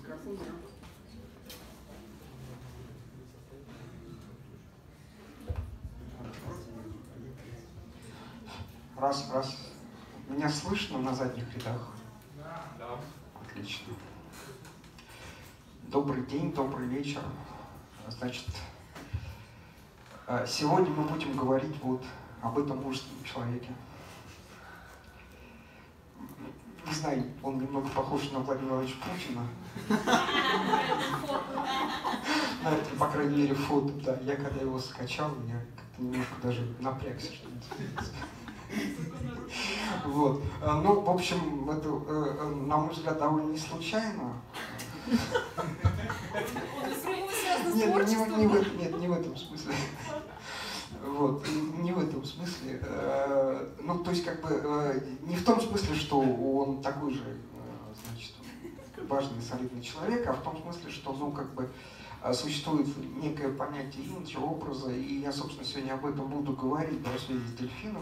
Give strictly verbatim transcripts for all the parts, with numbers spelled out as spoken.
Раз, раз. Меня слышно на задних рядах? Да. Отлично. Добрый день, добрый вечер. Значит, сегодня мы будем говорить вот об этом мужественном человеке. Не знаю, он немного похож на Владимира Владимировича Путина. На это, по крайней мере, фото, да. Я когда его скачал, я как-то немножко даже напрягся, что ли. Вот. Ну, в общем, это, на мой взгляд, довольно не случайно. Нет, не, не, в, нет, не в этом смысле. Вот, не в этом смысле. Ну, то есть, как бы, не в том смысле, что он такой же, значит, важный, солидный человек, а в том смысле, что, ну, как бы, существует некое понятие имиджа, образа, и я, собственно, сегодня об этом буду говорить в связи с дельфином.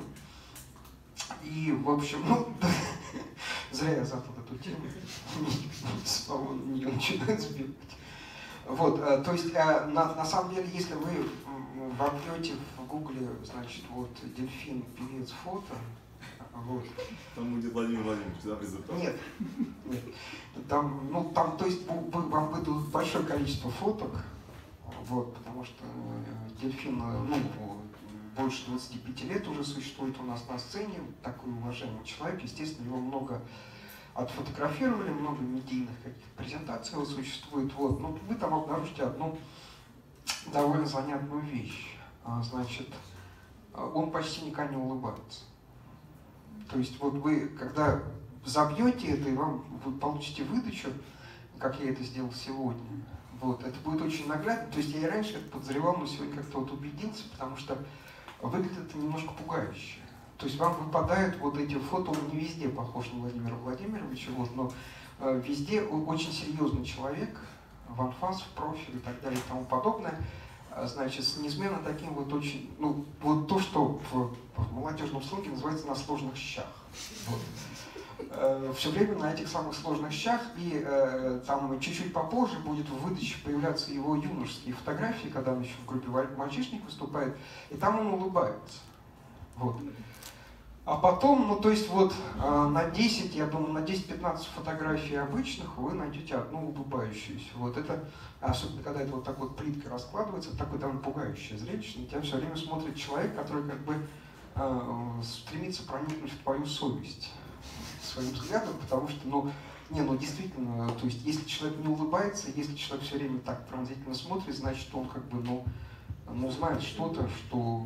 И, в общем, ну, зря я задал эту тему, снова на нее начинаю сбивать. Вот, то есть, на, на самом деле, если вы вобьете в гугле, значит, вот, дельфин, певец, фото, вот. Там будет Владимир Владимирович, да, результат? Нет, нет. Там, ну, там, то есть, вам выдадут большое количество фоток, вот, потому что дельфин, ну, больше двадцати пяти лет уже существует у нас на сцене, такой уважаемый человек, естественно, его много отфотографировали, много медийных каких-то презентаций его существует, вот, но вы там обнаружите одну довольно занятную вещь, значит, он почти никогда не улыбается. То есть вот вы, когда забьете это, и вам, вы получите выдачу, как я это сделал сегодня, вот, это будет очень наглядно, то есть я и раньше это подозревал, но сегодня как-то вот убедился, потому что выглядит это немножко пугающе. То есть вам выпадают вот эти фото, он не везде похож на Владимира Владимировича, вот, но э, везде очень серьезный человек, в анфас, в профиль и так далее и тому подобное, значит, с неизменно таким вот очень, ну, вот то, что в, в молодежном сленге называется на сложных щах. Вот. Э, все время на этих самых сложных щах, и э, там чуть-чуть попозже будет в выдаче появляться его юношеские фотографии, когда он еще в группе «Мальчишник» выступает, и там он улыбается. Вот. А потом, ну то есть вот э, на десять, я думаю, на десять-пятнадцать фотографий обычных вы найдете одну улыбающуюся. Вот это, особенно когда это вот так вот плиткой раскладывается, это такое довольно пугающее зрелище. На тебя все время смотрит человек, который как бы э, стремится проникнуть в твою совесть своим взглядом, потому что, ну, не, ну действительно, то есть если человек не улыбается, если человек все время так пронзительно смотрит, значит он как бы, ну, ну знает что-то, что...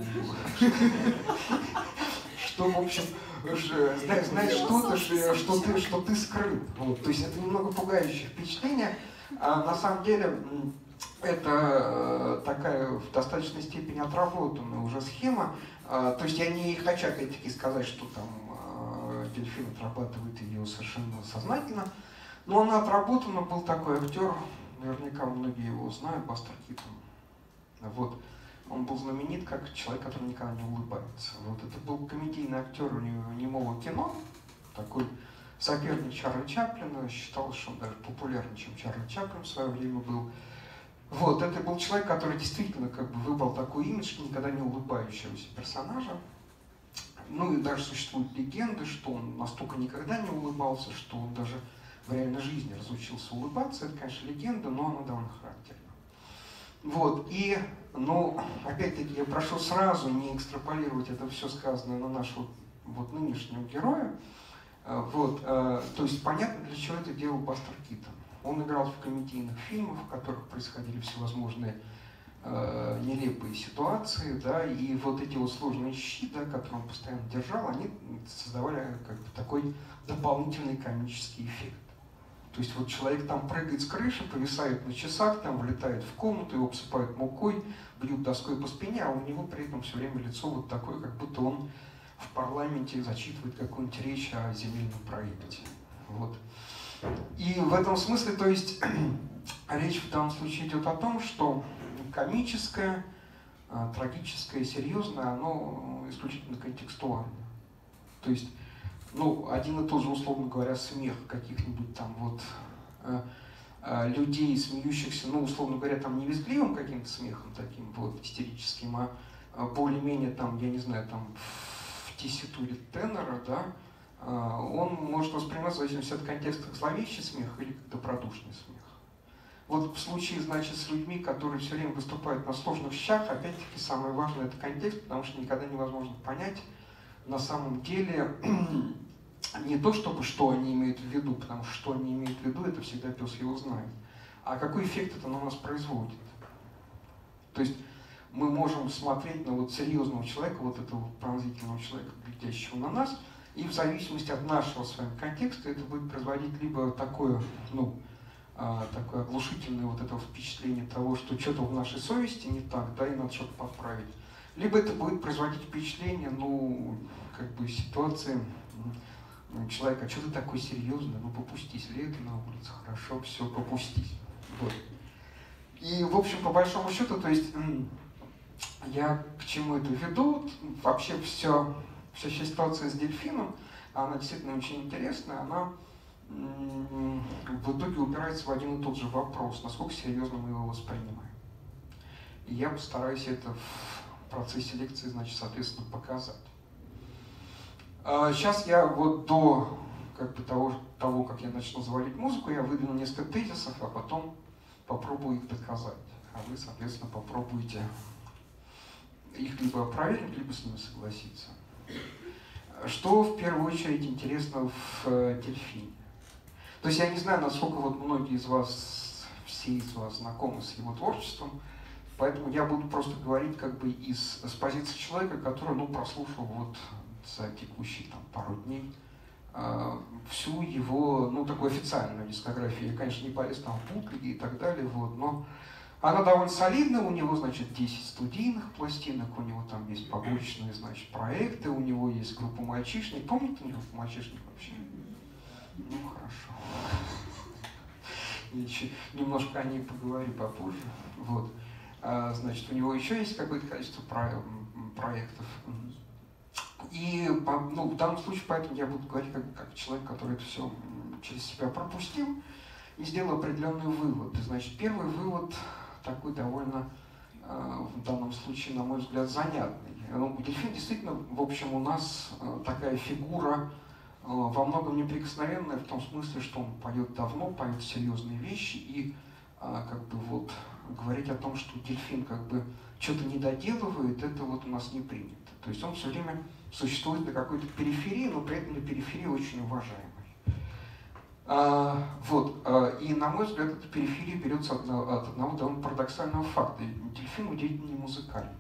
что, в общем, знаешь, знаешь что-то, что ты, что ты скрыл. Вот. То есть это немного пугающее впечатление. А на самом деле это такая в достаточной степени отработанная уже схема. А, то есть я не хочу опять-таки сказать, что там а, дельфин отрабатывает ее совершенно сознательно. Но она отработана, был такой актер, наверняка многие его знают, Бастер Китон. Вот. Он был знаменит как человек, который никогда не улыбается. Вот это был комедийный актер немого кино, такой соперник Чарли Чаплина, считалось, что он даже популярнее, чем Чарли Чаплин в свое время был. Вот, это был человек, который действительно как бы выбрал такой имидж никогда не улыбающегося персонажа. Ну и даже существуют легенды, что он настолько никогда не улыбался, что он даже в реальной жизни разучился улыбаться. Это, конечно, легенда, но она довольно характерна. Вот, и, ну, опять-таки, я прошу сразу не экстраполировать это все сказанное на нашего вот нынешнего героя. Вот, то есть понятно, для чего это делал Бастер Китон. Он играл в комедийных фильмах, в которых происходили всевозможные э, нелепые ситуации, да, и вот эти вот сложные щи, да, которые он постоянно держал, они создавали как бы такой дополнительный комический эффект. То есть вот человек там прыгает с крыши, повисает на часах, там влетает в комнату, его обсыпают мукой, бьют доской по спине, а у него при этом все время лицо вот такое, как будто он в парламенте зачитывает какую-нибудь речь о земельном проекте. Вот. И в этом смысле, то есть, речь в данном случае идет о том, что комическое, трагическое, серьезное, оно исключительно контекстуально. То есть, ну, один и тот же, условно говоря, смех каких-нибудь там вот э, людей, смеющихся, ну, условно говоря, там не визгливым каким-то смехом таким вот истерическим, а более-менее там, я не знаю, там в тесситуре тенора, да, он может восприниматься в зависимости от контекста как зловещий смех или как добродушный смех. Вот в случае, значит, с людьми, которые все время выступают на сложных щах, опять-таки самое важное это контекст, потому что никогда невозможно понять на самом деле не то, чтобы что они имеют в виду, потому что что они имеют в виду, это всегда пес его знает, а какой эффект это на нас производит. То есть мы можем смотреть на вот серьезного человека, вот этого пронзительного человека, глядящего на нас, и в зависимости от нашего с вами контекста это будет производить либо такое, ну, такое оглушительное вот это впечатление того, что что-то в нашей совести не так, да, и надо что-то подправить. Либо это будет производить впечатление, ну, как бы ситуации человека, что ты такой серьезный, ну попустись, лето на улице, хорошо, все, попустись. Вот. И, в общем, по большому счету, то есть, я к чему это веду, вообще все, вся ситуация с дельфином, она действительно очень интересная, она в итоге упирается в один и тот же вопрос, насколько серьезно мы его воспринимаем. И я постараюсь это в процессе лекции, значит, соответственно, показать. Сейчас я вот до как бы, того, того, как я начну заводить музыку, я выдвину несколько тезисов, а потом попробую их доказать. А вы, соответственно, попробуйте их либо опровергнуть, либо с ними согласиться. Что в первую очередь интересно в дельфине? То есть я не знаю, насколько вот многие из вас, все из вас знакомы с его творчеством, поэтому я буду просто говорить как бы из, с позиции человека, который, ну, прослушал вот за текущие там пару дней э, всю его, ну, такую официальную дискографию. Я, конечно, не полез там в буклеги и так далее, вот, но она довольно солидная, у него, значит, десять студийных пластинок, у него там есть побочные, значит, проекты, у него есть группа «Мальчишник». Помните группу «Мальчишник» вообще? Ну, хорошо. Я еще немножко о ней поговорю попозже. Вот. А, значит, у него еще есть какое-то количество про проектов. И ну, в данном случае, поэтому я буду говорить как, как человек, который это все через себя пропустил и сделал определенный вывод. И, значит, первый вывод такой довольно, э, в данном случае, на мой взгляд, занятный. Ну, дельфин действительно, в общем, у нас э, такая фигура э, во многом неприкосновенная, в том смысле, что он поет давно, поет серьезные вещи, и э, как бы вот говорить о том, что дельфин как бы что-то не доделывает, это вот у нас не принято. То есть он все время существует на какой-то периферии, но при этом на периферии очень уважаемой. А, вот, а, и, на мой взгляд, эта периферия берется от, от одного довольно парадоксального факта. Дельфин удивительно не музыкален.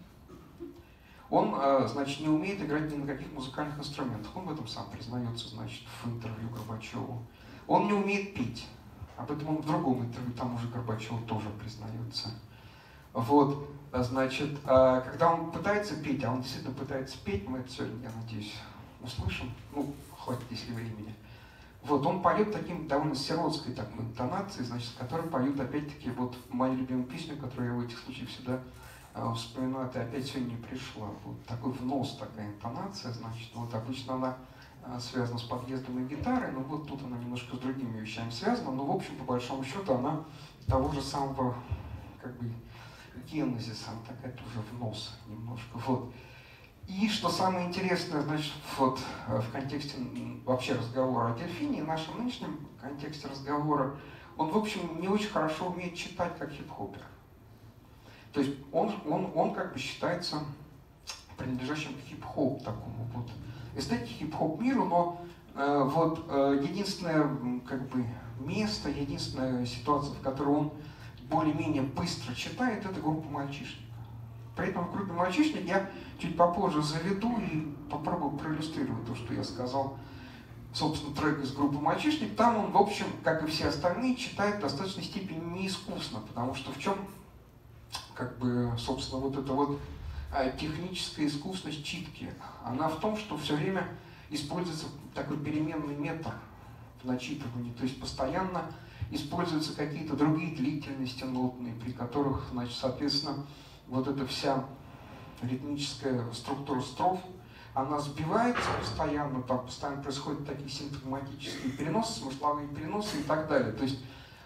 Он, а, значит, не умеет играть ни на каких музыкальных инструментах. Он в этом сам признается, значит, в интервью Горбачеву. Он не умеет петь. Об этом он в другом интервью тому же Горбачеву тоже признается. Вот, значит, когда он пытается петь, а он действительно пытается петь, мы это сегодня, я надеюсь, услышим, ну, хватит, если времени. Вот, он поет таким довольно сиротской такой интонацией, значит, с которой поют, опять-таки, вот мою любимую песню, которую я в этих случаях всегда э, вспоминаю, ты опять сегодня не пришла. Вот такой внос, такая интонация, значит, вот обычно она э, связана с подъездом и гитарой, но вот тут она немножко с другими вещами связана, но, в общем, по большому счету, она того же самого, как бы, генезис, она такая тоже в нос немножко. Вот. И что самое интересное, значит, вот в контексте вообще разговора о дельфине, в нашем нынешнем контексте разговора, он, в общем, не очень хорошо умеет читать как хип-хопер. То есть он, он, он как бы считается принадлежащим к хип-хоп такому вот эстетике, хип-хоп миру, но э, вот э, единственное как бы место, единственная ситуация, в которой он более-менее быстро читает, это группа «Мальчишник». При этом в группе «Мальчишник» я чуть попозже заведу и попробую проиллюстрировать то, что я сказал, собственно, трек из группы «Мальчишник». Там он, в общем, как и все остальные, читает в достаточной степени неискусно, потому что в чем, как бы, собственно, вот эта вот техническая искусность читки? Она в том, что все время используется такой переменный метр в начитывании, то есть постоянно используются какие-то другие длительности нотные, при которых, значит, соответственно, вот эта вся ритмическая структура строф, она сбивается постоянно, там постоянно происходят такие синтагматические переносы, смысловые переносы и так далее. То есть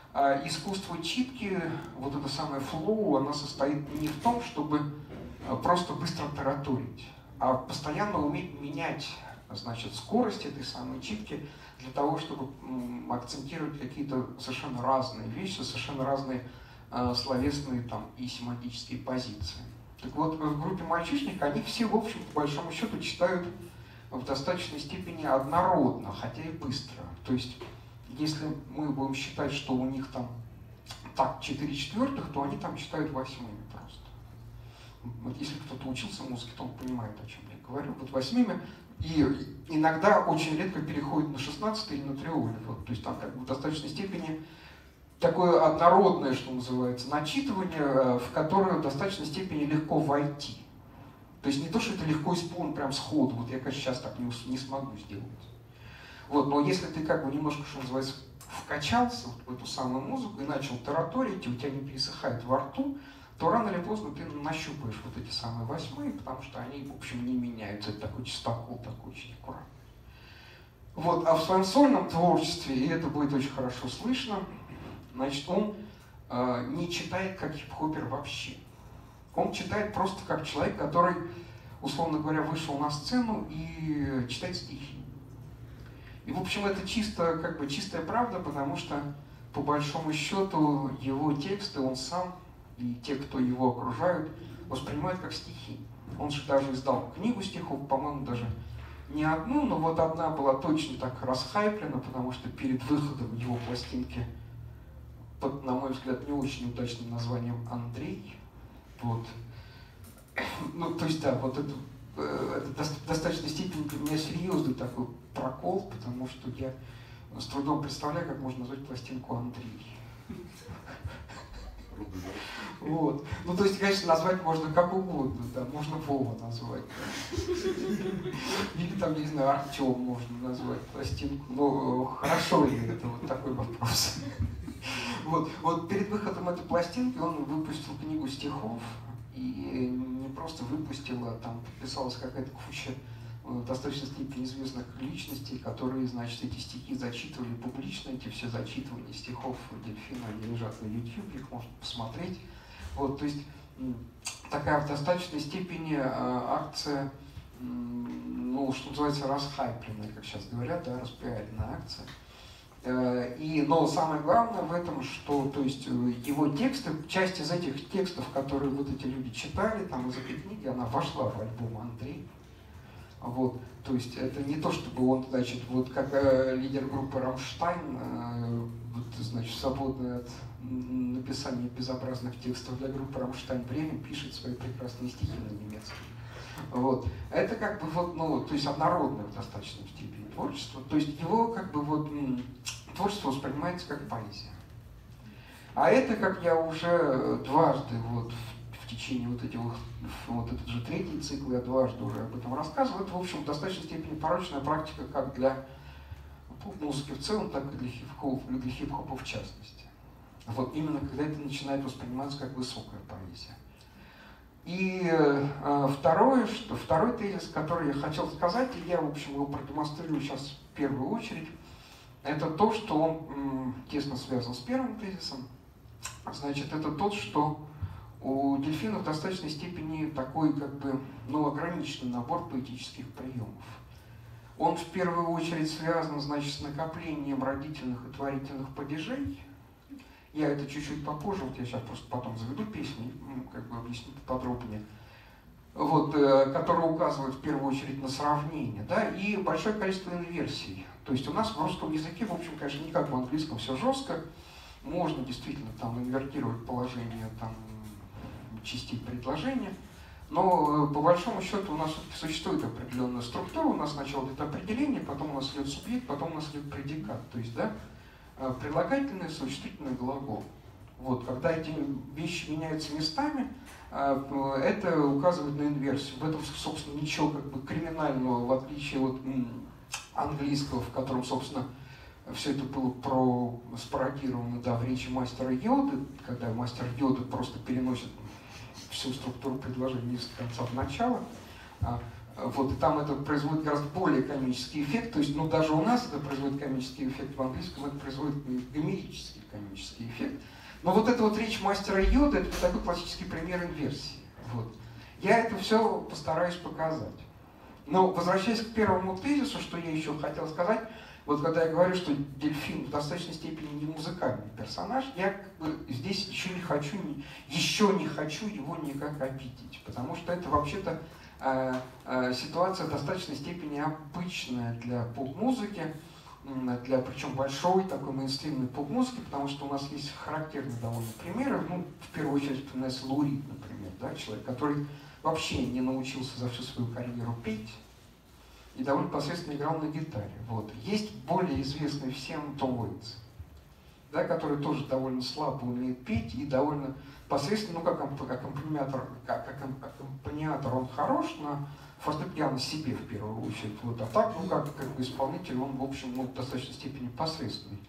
А искусство читки, вот это самое флоу, оно состоит не в том, чтобы просто быстро тараторить, а постоянно уметь менять, значит, скорость этой самой читки для того, чтобы акцентировать какие-то совершенно разные вещи, совершенно разные э, словесные там, и семантические позиции. Так вот, в группе мальчишник они все, в общем, по большому счету, читают в достаточной степени однородно, хотя и быстро. То есть, если мы будем считать, что у них там так четыре четвертых, то они там читают восьмыми просто. Вот если кто-то учился музыке, то он понимает, о чем я говорю. Вот восьмыми, и иногда очень редко переходит на шестнадцатый или на триоле. Вот, то есть там как бы в достаточной степени такое однородное, что называется, начитывание, в которое в достаточной степени легко войти. То есть не то, что это легко исполнить прям сходу, вот я, конечно, сейчас так не, не смогу сделать. Вот, но если ты как бы немножко, что называется, вкачался вот в эту самую музыку и начал тараторить, и у тебя не пересыхает во рту, то рано или поздно ты нащупаешь вот эти самые восьмые, потому что они, в общем, не меняются. Это такой чистокол, такой очень аккуратный. Вот, а в своем сольном творчестве, и это будет очень хорошо слышно, значит, он э, не читает как хип-хопер вообще. Он читает просто как человек, который, условно говоря, вышел на сцену и читает стихи. И, в общем, это чисто, как бы, чистая правда, потому что, по большому счету, его тексты он сам и те, кто его окружают, воспринимают как стихи. Он же даже издал книгу стихов, по-моему, даже не одну, но вот одна была точно так расхайплена, потому что перед выходом его пластинки под, на мой взгляд, не очень удачным названием «Андрей». Вот. Ну, то есть, да, вот это, это в достаточной степени для меня серьезный такой прокол, потому что я с трудом представляю, как можно назвать пластинку «Андрей». Вот. Ну, то есть, конечно, назвать можно как угодно, да, можно Вова назвать. Да. Или там, не знаю, Артем можно назвать пластинку. Но хорошо ли это? Вот такой вопрос. Вот. Вот перед выходом этой пластинки он выпустил книгу стихов. И не просто выпустил, а там подписалась какая-то куча в достаточно степени известных личностей, которые, значит, эти стихи зачитывали публично. Эти все зачитывания стихов Дельфина, они лежат на YouTube, их можно посмотреть. Вот, то есть такая в достаточной степени акция, ну, что называется, расхайпленная, как сейчас говорят, да, распиаренная акция. И, но самое главное в этом, что, то есть, его тексты, часть из этих текстов, которые вот эти люди читали, там из этой книги, она вошла в альбом «Андрей». Вот, то есть это не то, чтобы он, значит, вот как э, лидер группы «Рамштайн», э, вот, значит, свободный от написания безобразных текстов для группы «Рамштайн» время пишет свои прекрасные стихи на немецком. Вот. Это как бы вот, ну, то есть однородное в достаточной степени творчество. То есть его как бы вот творчество воспринимается как поэзия. А это, как я уже дважды вот в течение вот этих, вот этот же третий цикл, я дважды уже об этом рассказывал, это, в общем, в достаточной степени порочная практика как для поп-музыки в целом, так и для хип-хопа, для хип-хопа в частности. Вот именно когда это начинает восприниматься как высокая поэзия. И э, второе, что, второй тезис, который я хотел сказать, и я, в общем, его продемонстрирую сейчас в первую очередь, это то, что он м, тесно связан с первым тезисом. Значит, это тот, что у дельфина в достаточной степени такой, как бы, ну, ограниченный набор поэтических приемов. Он в первую очередь связан, значит, с накоплением родительных и творительных падежей. Я это чуть-чуть попозже, вот я сейчас просто потом заведу песни, как бы объясню подробнее, вот, э, которые указывают в первую очередь на сравнение, да, и большое количество инверсий. То есть у нас в русском языке, в общем, конечно, не как в английском все жестко, можно действительно там инвертировать положение там, частей предложения, но э, по большому счету у нас существует определенная структура, у нас сначала идет определение, потом у нас идет субъект, потом у нас идет предикат, то есть, да, прилагательный, существительный глагол. Вот, когда эти вещи меняются местами, это указывает на инверсию. В этом, собственно, ничего как бы криминального, в отличие от английского, в котором, собственно, все это было про спародировано, да, в речи мастера Йоды, когда мастер Йоды просто переносит всю структуру предложения из конца в начало. Вот, и там это производит гораздо более комический эффект. То есть, ну, даже у нас это производит комический эффект, в английском это производит гомерический комический эффект. Но вот эта вот речь мастера Йода — это такой классический пример инверсии. Вот. Я это все постараюсь показать. Но, возвращаясь к первому тезису, что я еще хотел сказать, вот когда я говорю, что дельфин в достаточной степени не музыкальный персонаж, я как бы здесь еще не хочу, еще не хочу его никак обидеть, потому что это вообще-то э, э, ситуация в достаточной степени обычная для поп-музыки, для причем большой такой мейнстримной поп-музыки, потому что у нас есть характерные довольно примеры. Ну, в первую очередь вспоминается Лу Рид, например, да, человек, который вообще не научился за всю свою карьеру петь и довольно посредственно играл на гитаре. Вот. Есть более известный всем Том Уэйтс, да, который тоже довольно слабо умеет петь и довольно посредственно, ну, как аккомпаниатор, как аккомпаниатор он хорош на фортепиано себе в первую очередь. Вот. А так, ну, как, как бы исполнитель, он, в общем, ну, в достаточной степени посредственный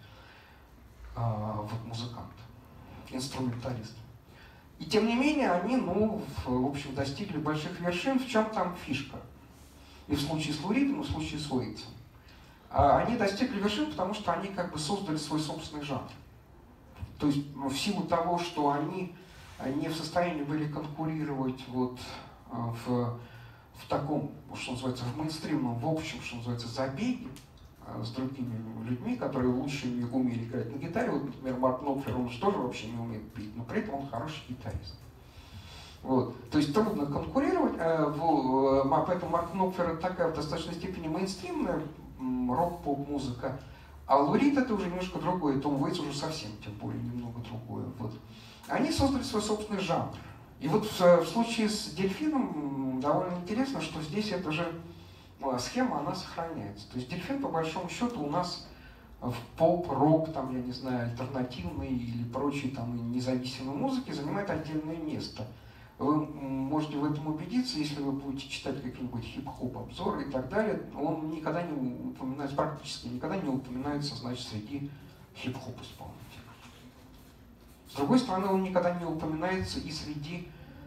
а, вот, музыкант, инструменталист. И тем не менее, они, ну, в, в общем, достигли больших вершин. В чем там фишка? И в случае с Лу Ридом, и в случае с Уэйтсом. А, они достигли вершин, потому что они как бы создали свой собственный жанр. То есть в силу того, что они не в состоянии были конкурировать вот в, в таком, что называется, в мейнстримном, в общем, что называется, забеге с другими людьми, которые лучше не умели играть на гитаре. Вот, например, Марк Нопфлер, он же тоже вообще не умеет петь, но при этом он хороший гитарист. Вот. То есть трудно конкурировать, поэтому Марк Нопфлер такая в достаточной степени мейнстримная рок-поп-музыка, а Лу Рид это уже немножко другое, Том Уэйтс уже совсем, тем более, немного другое. Вот. Они создали свой собственный жанр. И вот в, в случае с дельфином довольно интересно, что здесь эта же схема, она сохраняется. То есть дельфин, по большому счету, у нас в поп-рок, там, я не знаю, альтернативной или прочей там, независимой музыке занимает отдельное место. Вы можете в этом убедиться, если вы будете читать какие-нибудь хип-хоп обзоры и так далее. Он никогда не упоминается, практически никогда не упоминается, значит, среди хип-хоп исполнителей. С другой стороны, он никогда не упоминается и среди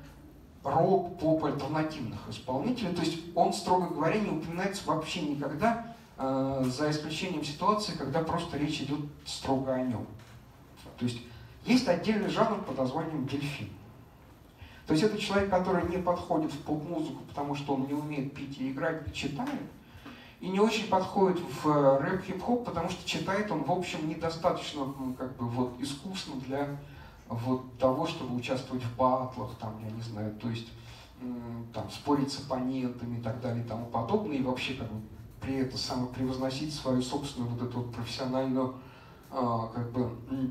рок, поп, альтернативных исполнителей. То есть он, строго говоря, не упоминается вообще никогда, э, за исключением ситуации, когда просто речь идет строго о нем. То есть есть отдельный жанр под названием дельфин. То есть это человек, который не подходит в поп-музыку, потому что он не умеет петь и играть, и читает. И не очень подходит в рэп-хип-хоп, потому что читает он, в общем, недостаточно, ну, как бы, вот, искусно для вот, того, чтобы участвовать в батлах, там, я не знаю, то есть там, спорить с оппонентами и так далее и тому подобное. И вообще как бы, при этом самопревозносить свою собственную вот эту вот профессиональную а, как бы,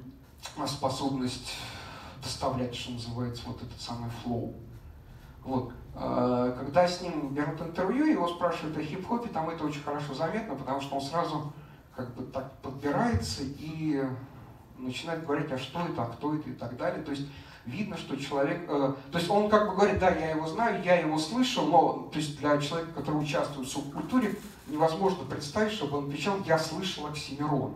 способность доставлять, что называется, вот этот самый флоу. Вот. Когда с ним берут интервью, его спрашивают о хип-хопе, там это очень хорошо заметно, потому что он сразу как бы так подбирается и начинает говорить, а что это, а кто это и так далее. То есть видно, что человек... То есть он как бы говорит, да, я его знаю, я его слышал, но то есть для человека, который участвует в субкультуре, невозможно представить, чтобы он отвечал, я слышал Оксимирона.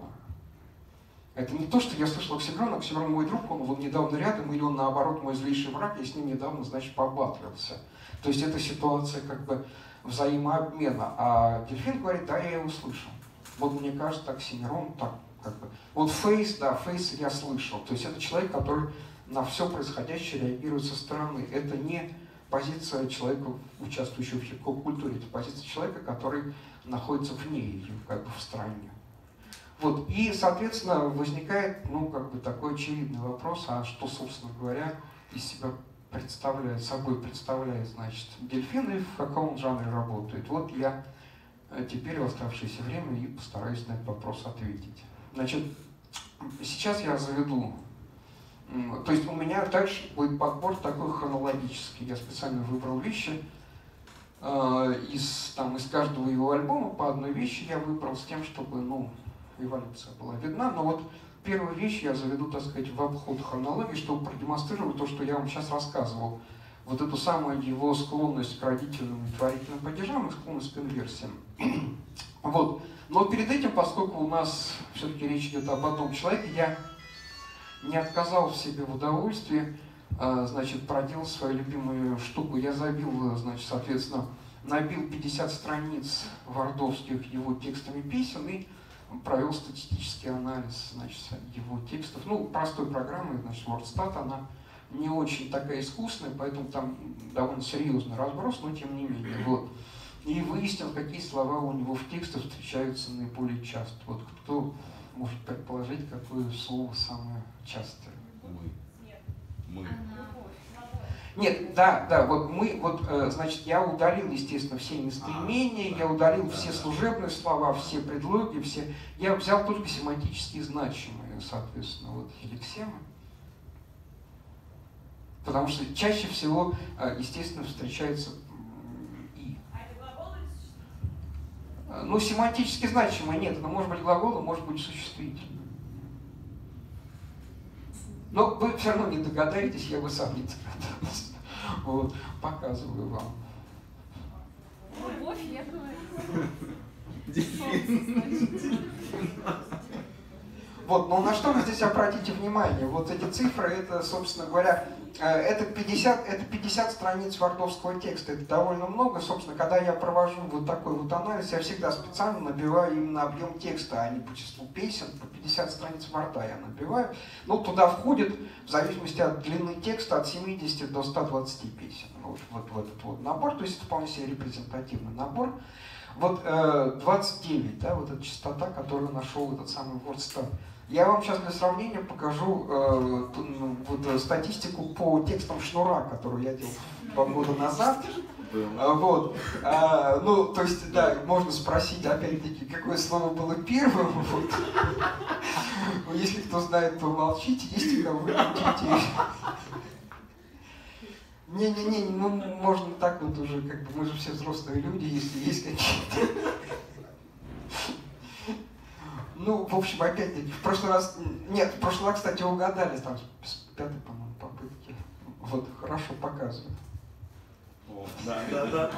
Это не то, что я слышал Оксимирона, Оксимирон мой друг, он вот недавно рядом, или он наоборот мой злейший враг, я с ним недавно, значит, побатлился. То есть это ситуация как бы взаимообмена. А дельфин говорит, да, я его слышал. Вот мне кажется, Оксимирон так как бы... Вот Фейс, да, Фейс я слышал. То есть это человек, который на все происходящее реагирует со стороны. Это не позиция человека, участвующего в хип-хоп-культуре, это позиция человека, который находится вне ее, как бы в стороне. Вот. И, соответственно, возникает, ну, как бы такой очевидный вопрос, а что, собственно говоря, из себя представляет, собой представляет, значит, дельфин и в каком жанре работает. Вот я теперь в оставшееся время и постараюсь на этот вопрос ответить. Значит, сейчас я заведу, то есть у меня дальше будет подбор такой хронологический. Я специально выбрал вещи, из, там, из каждого его альбома по одной вещи я выбрал с тем, чтобы, ну, эволюция была видна, но вот первую вещь я заведу, так сказать, в обход хронологии, чтобы продемонстрировать то, что я вам сейчас рассказывал. Вот эту самую его склонность к родительным и творительным падежам и склонность к инверсиям. Вот. Но перед этим, поскольку у нас все-таки речь идет об одном человеке, я не отказал в себе в удовольствии, значит, проделал свою любимую штуку. Я забил, значит, соответственно, набил пятьдесят страниц вардовских его текстами песен и провел статистический анализ, значит, его текстов. Ну, простой программой, значит, WordStat, она не очень такая искусная, поэтому там довольно серьезный разброс, но тем не менее. Вот. И выяснил, какие слова у него в текстах встречаются наиболее часто. Вот кто может предположить, какое слово самое частое? Мы. Мы. Нет, да, да, вот мы, вот, э, значит, я удалил, естественно, все местоимения, я удалил все служебные слова, все предлоги, все. Я взял только семантически значимые, соответственно, вот, лексемы. Потому что чаще всего, э, естественно, встречается и. А это глаголы или существительные? Ну, семантически значимое нет, это может быть глаголом, может быть существительным. Но вы все равно не догадаетесь, я бы сам не догадался. Вот, показываю вам. Любовь, я говорю. Вот, но на что вы здесь обратите внимание? Вот эти цифры, это, собственно говоря, это пятьдесят, это пятьдесят страниц вардовского текста. Это довольно много. Собственно, когда я провожу вот такой вот анализ, я всегда специально набиваю именно объем текста, а не по числу песен. По пятьдесят страниц ворда я набиваю. Ну, туда входит, в зависимости от длины текста, от семидесяти до ста двадцати песен. Вот, вот, вот этот вот набор, то есть это вполне себе репрезентативный набор. Вот э, двадцать девять, да, вот эта частота, которую нашел этот самый WordStat. Я вам сейчас для сравнения покажу э, вот, статистику по текстам Шнура, которую я делал два года назад. А, вот. А, ну, то есть, да, можно спросить, опять-таки, какое слово было первым. Вот. Если кто знает, то молчите. Есть у кого детей? Не-не-не, ну, можно так вот уже, как бы, мы же все взрослые люди, если есть какие-то. Ну, в общем, опять-таки, в прошлый раз... Нет, в прошлый раз, кстати, угадали, там, с пятой, по-моему, попытки. Вот, хорошо показывает. О, да, да, да.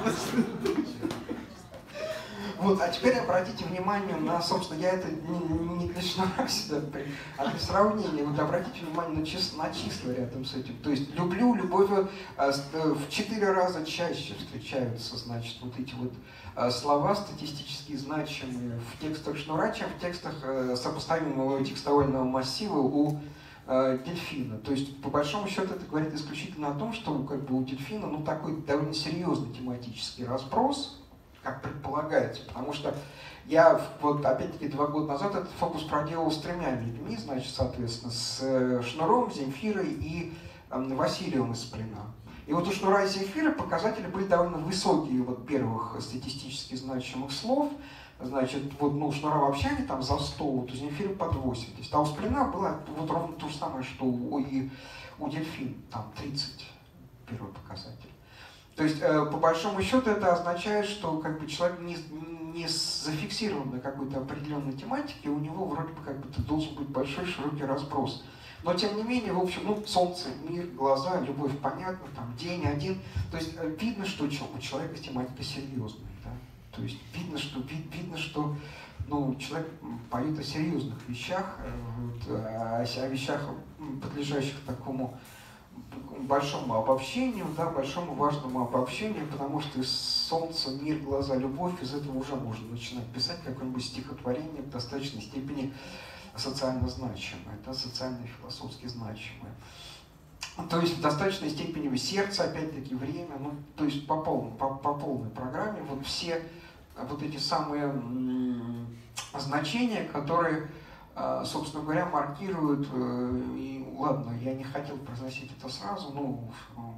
Вот, а теперь обратите внимание на, собственно, я это не, не для Шнура сюда, а для сравнения. Вот обратите внимание на, чис, на числа рядом с этим. То есть люблю, любовь а, в четыре раза чаще встречаются, значит, вот эти вот а, слова статистически значимые в текстах Шнура, чем в текстах а, сопоставимого текстовального массива у а, дельфина. То есть, по большому счету, это говорит исключительно о том, что как бы у дельфина, ну, такой довольно серьезный тематический разброс, как предполагается, потому что я, вот опять-таки, два года назад этот фокус проделал с тремя людьми, значит, соответственно, с Шнуром, Земфирой и э, Василием из Сплина. И вот у Шнура и Земфиры показатели были довольно высокие, вот первых статистически значимых слов, значит, вот, ну, у Шнура вообще они там за сто, вот у Земфиры под восемьдесят, а у Сплина было вот ровно то же самое, что у, и у Дельфин, там тридцать первый показатель. То есть, э, по большому счету, это означает, что как бы, человек не, не зафиксирован на какой-то определенной тематике, у него вроде бы как бы должен быть большой широкий разброс. Но тем не менее, в общем, ну, солнце, мир, глаза, любовь, понятно, там, день один. То есть э, видно, что у человека тематика серьезная. Да? То есть видно, что, вид, видно, что ну, человек поет о серьезных вещах, э, вот, о, о вещах, подлежащих такому большому обобщению, да, большому важному обобщению, потому что из солнца, мир, глаза, любовь, из этого уже можно начинать писать какое-нибудь стихотворение в достаточной степени социально значимое, да, социально-философски значимое. То есть в достаточной степени сердце, опять-таки, время, ну, то есть по, полной, по, по полной программе вот все вот эти самые м- значения, которые, собственно говоря, маркируют, и ладно, я не хотел произносить это сразу, ну,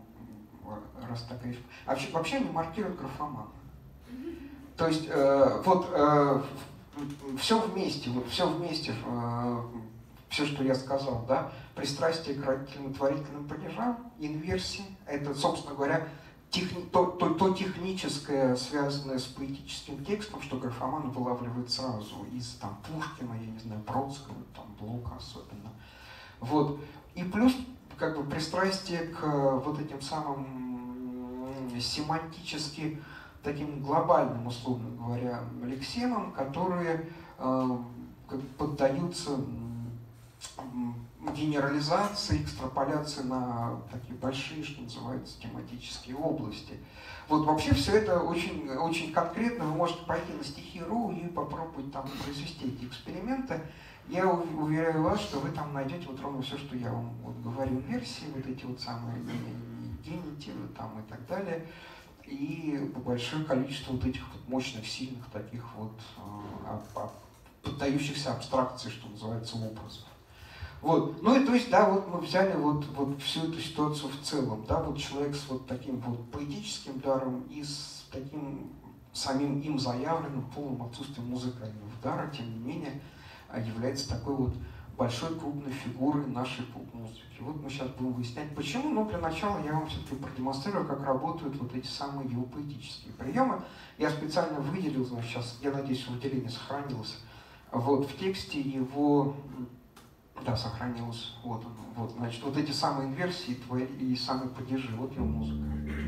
раз так речь. Вообще, вообще они маркируют графомана. То есть, э, вот, э, все вместе, вот все вместе, э, все, что я сказал, да, пристрастие к родительно-творительным падежам, инверсии, это, собственно говоря, Техни, то, то, то техническое, связанное с поэтическим текстом, что графоман вылавливает сразу из там, Пушкина, я не знаю, Бродского, там, Блока особенно. Вот. И плюс как бы пристрастие к вот этим самым семантически таким глобальным, условно говоря, лексемам, которые э, как бы поддаются генерализации, экстраполяции на такие большие, что называется, тематические области. Вот вообще все это очень, очень конкретно. Вы можете пойти на стихи точка ру и попробовать там произвести эти эксперименты. Я уверяю вас, что вы там найдете вот ровно все, что я вам вот говорю, версии, вот эти вот самые генитивы там и так далее. И большое количество вот этих вот мощных, сильных таких вот э, поддающихся абстракции, что называется, образов. Вот. Ну и то есть, да, вот мы взяли вот, вот всю эту ситуацию в целом, да, вот человек с вот таким вот поэтическим даром и с таким самим им заявленным полным отсутствием музыкального дара, тем не менее, является такой вот большой крупной фигурой нашей поп-музыки. Вот мы сейчас будем выяснять, почему, но для начала я вам все-таки продемонстрирую, как работают вот эти самые его поэтические приемы. Я специально выделил, значит, сейчас, я надеюсь, выделение сохранилось, вот в тексте его... Да, сохранилось. Вот он. Вот, значит, вот эти самые инверсии твои и самые падежи. Вот его музыка.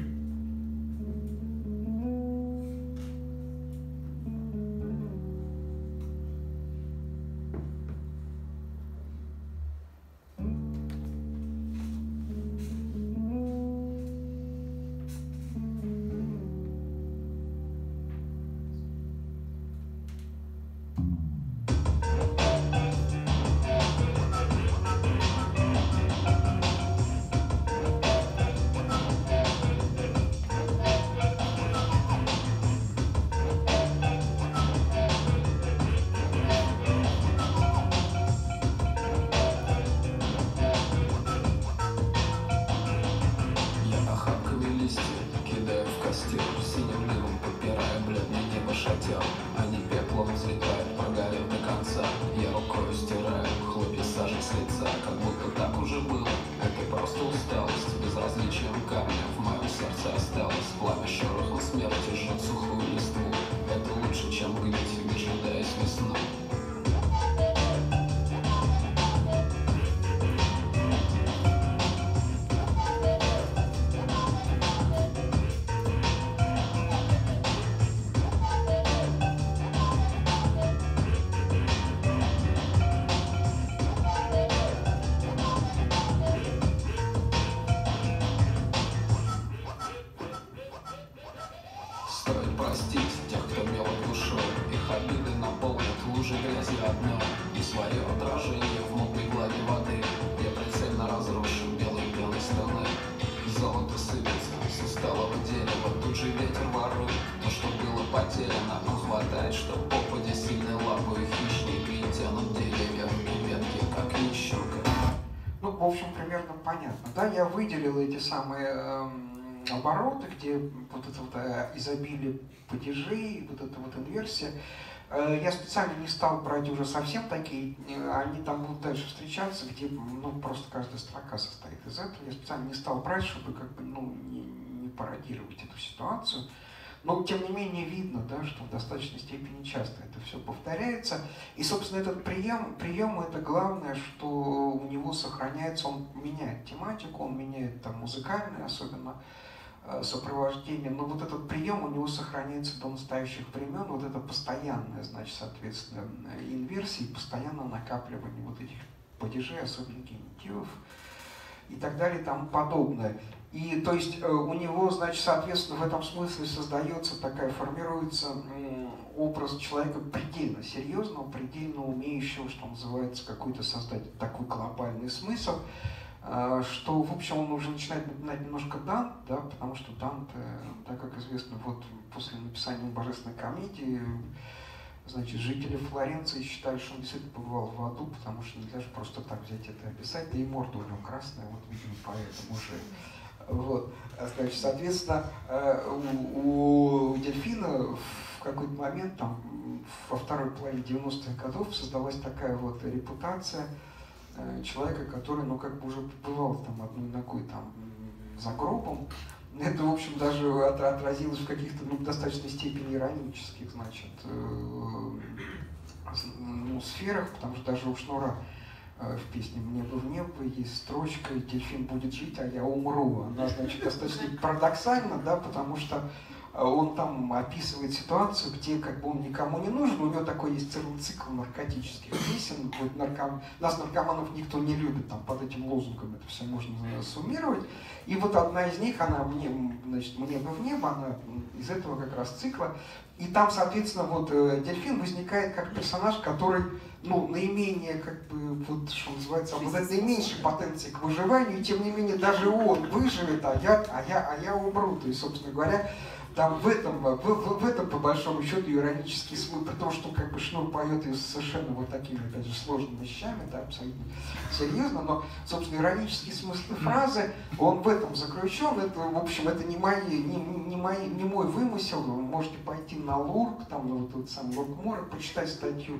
В общем, примерно понятно. Да, я выделил эти самые э, обороты, где вот это вот э, изобилие падежей, вот эта вот инверсия. Э, я специально не стал брать уже совсем такие, э, они там будут дальше встречаться, где ну, просто каждая строка состоит из этого. Я специально не стал брать, чтобы как бы ну, не, не пародировать эту ситуацию. Но, тем не менее, видно, да, что в достаточной степени часто это все повторяется. И, собственно, этот прием, прием это главное, что у него сохраняется, он меняет тематику, он меняет там музыкальное, особенно э, сопровождение. Но вот этот прием у него сохраняется до настоящих времен, вот это постоянное, значит, соответственно, инверсии, постоянное накапливание вот этих падежей, особенно генитивов и так далее и тому подобное. И то есть у него, значит, соответственно, в этом смысле создается такая, формируется образ человека предельно серьезного, предельно умеющего, что называется, какой-то создать такой глобальный смысл, что, в общем, он уже начинает напоминать немножко Данте, да, потому что Данте, так как известно, вот после написания Божественной комедии, значит, жители Флоренции считали, что он действительно побывал в аду, потому что нельзя же просто так взять это и описать, да и морда у него красная, вот, видимо, поэтому уже... Вот, значит, соответственно, у, у Дельфина в какой-то момент, там, во второй половине девяностых годов создалась такая вот репутация человека, который, ну, как бы уже побывал там одной ногой там за гробом. Это, в общем, даже отразилось в каких-то, ну, достаточной степени иронических, значит, ну, сферах, потому что даже у Шнура в песне «Мне бы в небо» есть строчка «Дельфин будет жить, а я умру». Она, значит, достаточно парадоксальна, да, потому что он там описывает ситуацию, где как бы он никому не нужен, у него такой есть целый цикл наркотических песен, вот нарком... нас наркоманов никто не любит, там под этим лозунгом это все можно суммировать. И вот одна из них, она мне, значит, «Мне бы в небо», она из этого как раз цикла. И там, соответственно, вот дельфин возникает как персонаж, который, ну, наименее, как бы, вот, что называется, обладает наименьшей потенцией к выживанию, и тем не менее даже он выживет, а я, а я, а я умру. То есть, собственно говоря, там в этом, в, в, в этом по большому счету иронический смысл, потому что как бы Шнур поет и совершенно вот такими, опять же, сложными вещами, да, абсолютно серьезно, но, собственно, иронический смысл фразы, он в этом заключен. Это, в общем, это не, мои, не, не, мои, не мой вымысел. Вы можете пойти на Лурк, там, на вот этот самый Лурк-Мор, почитать статью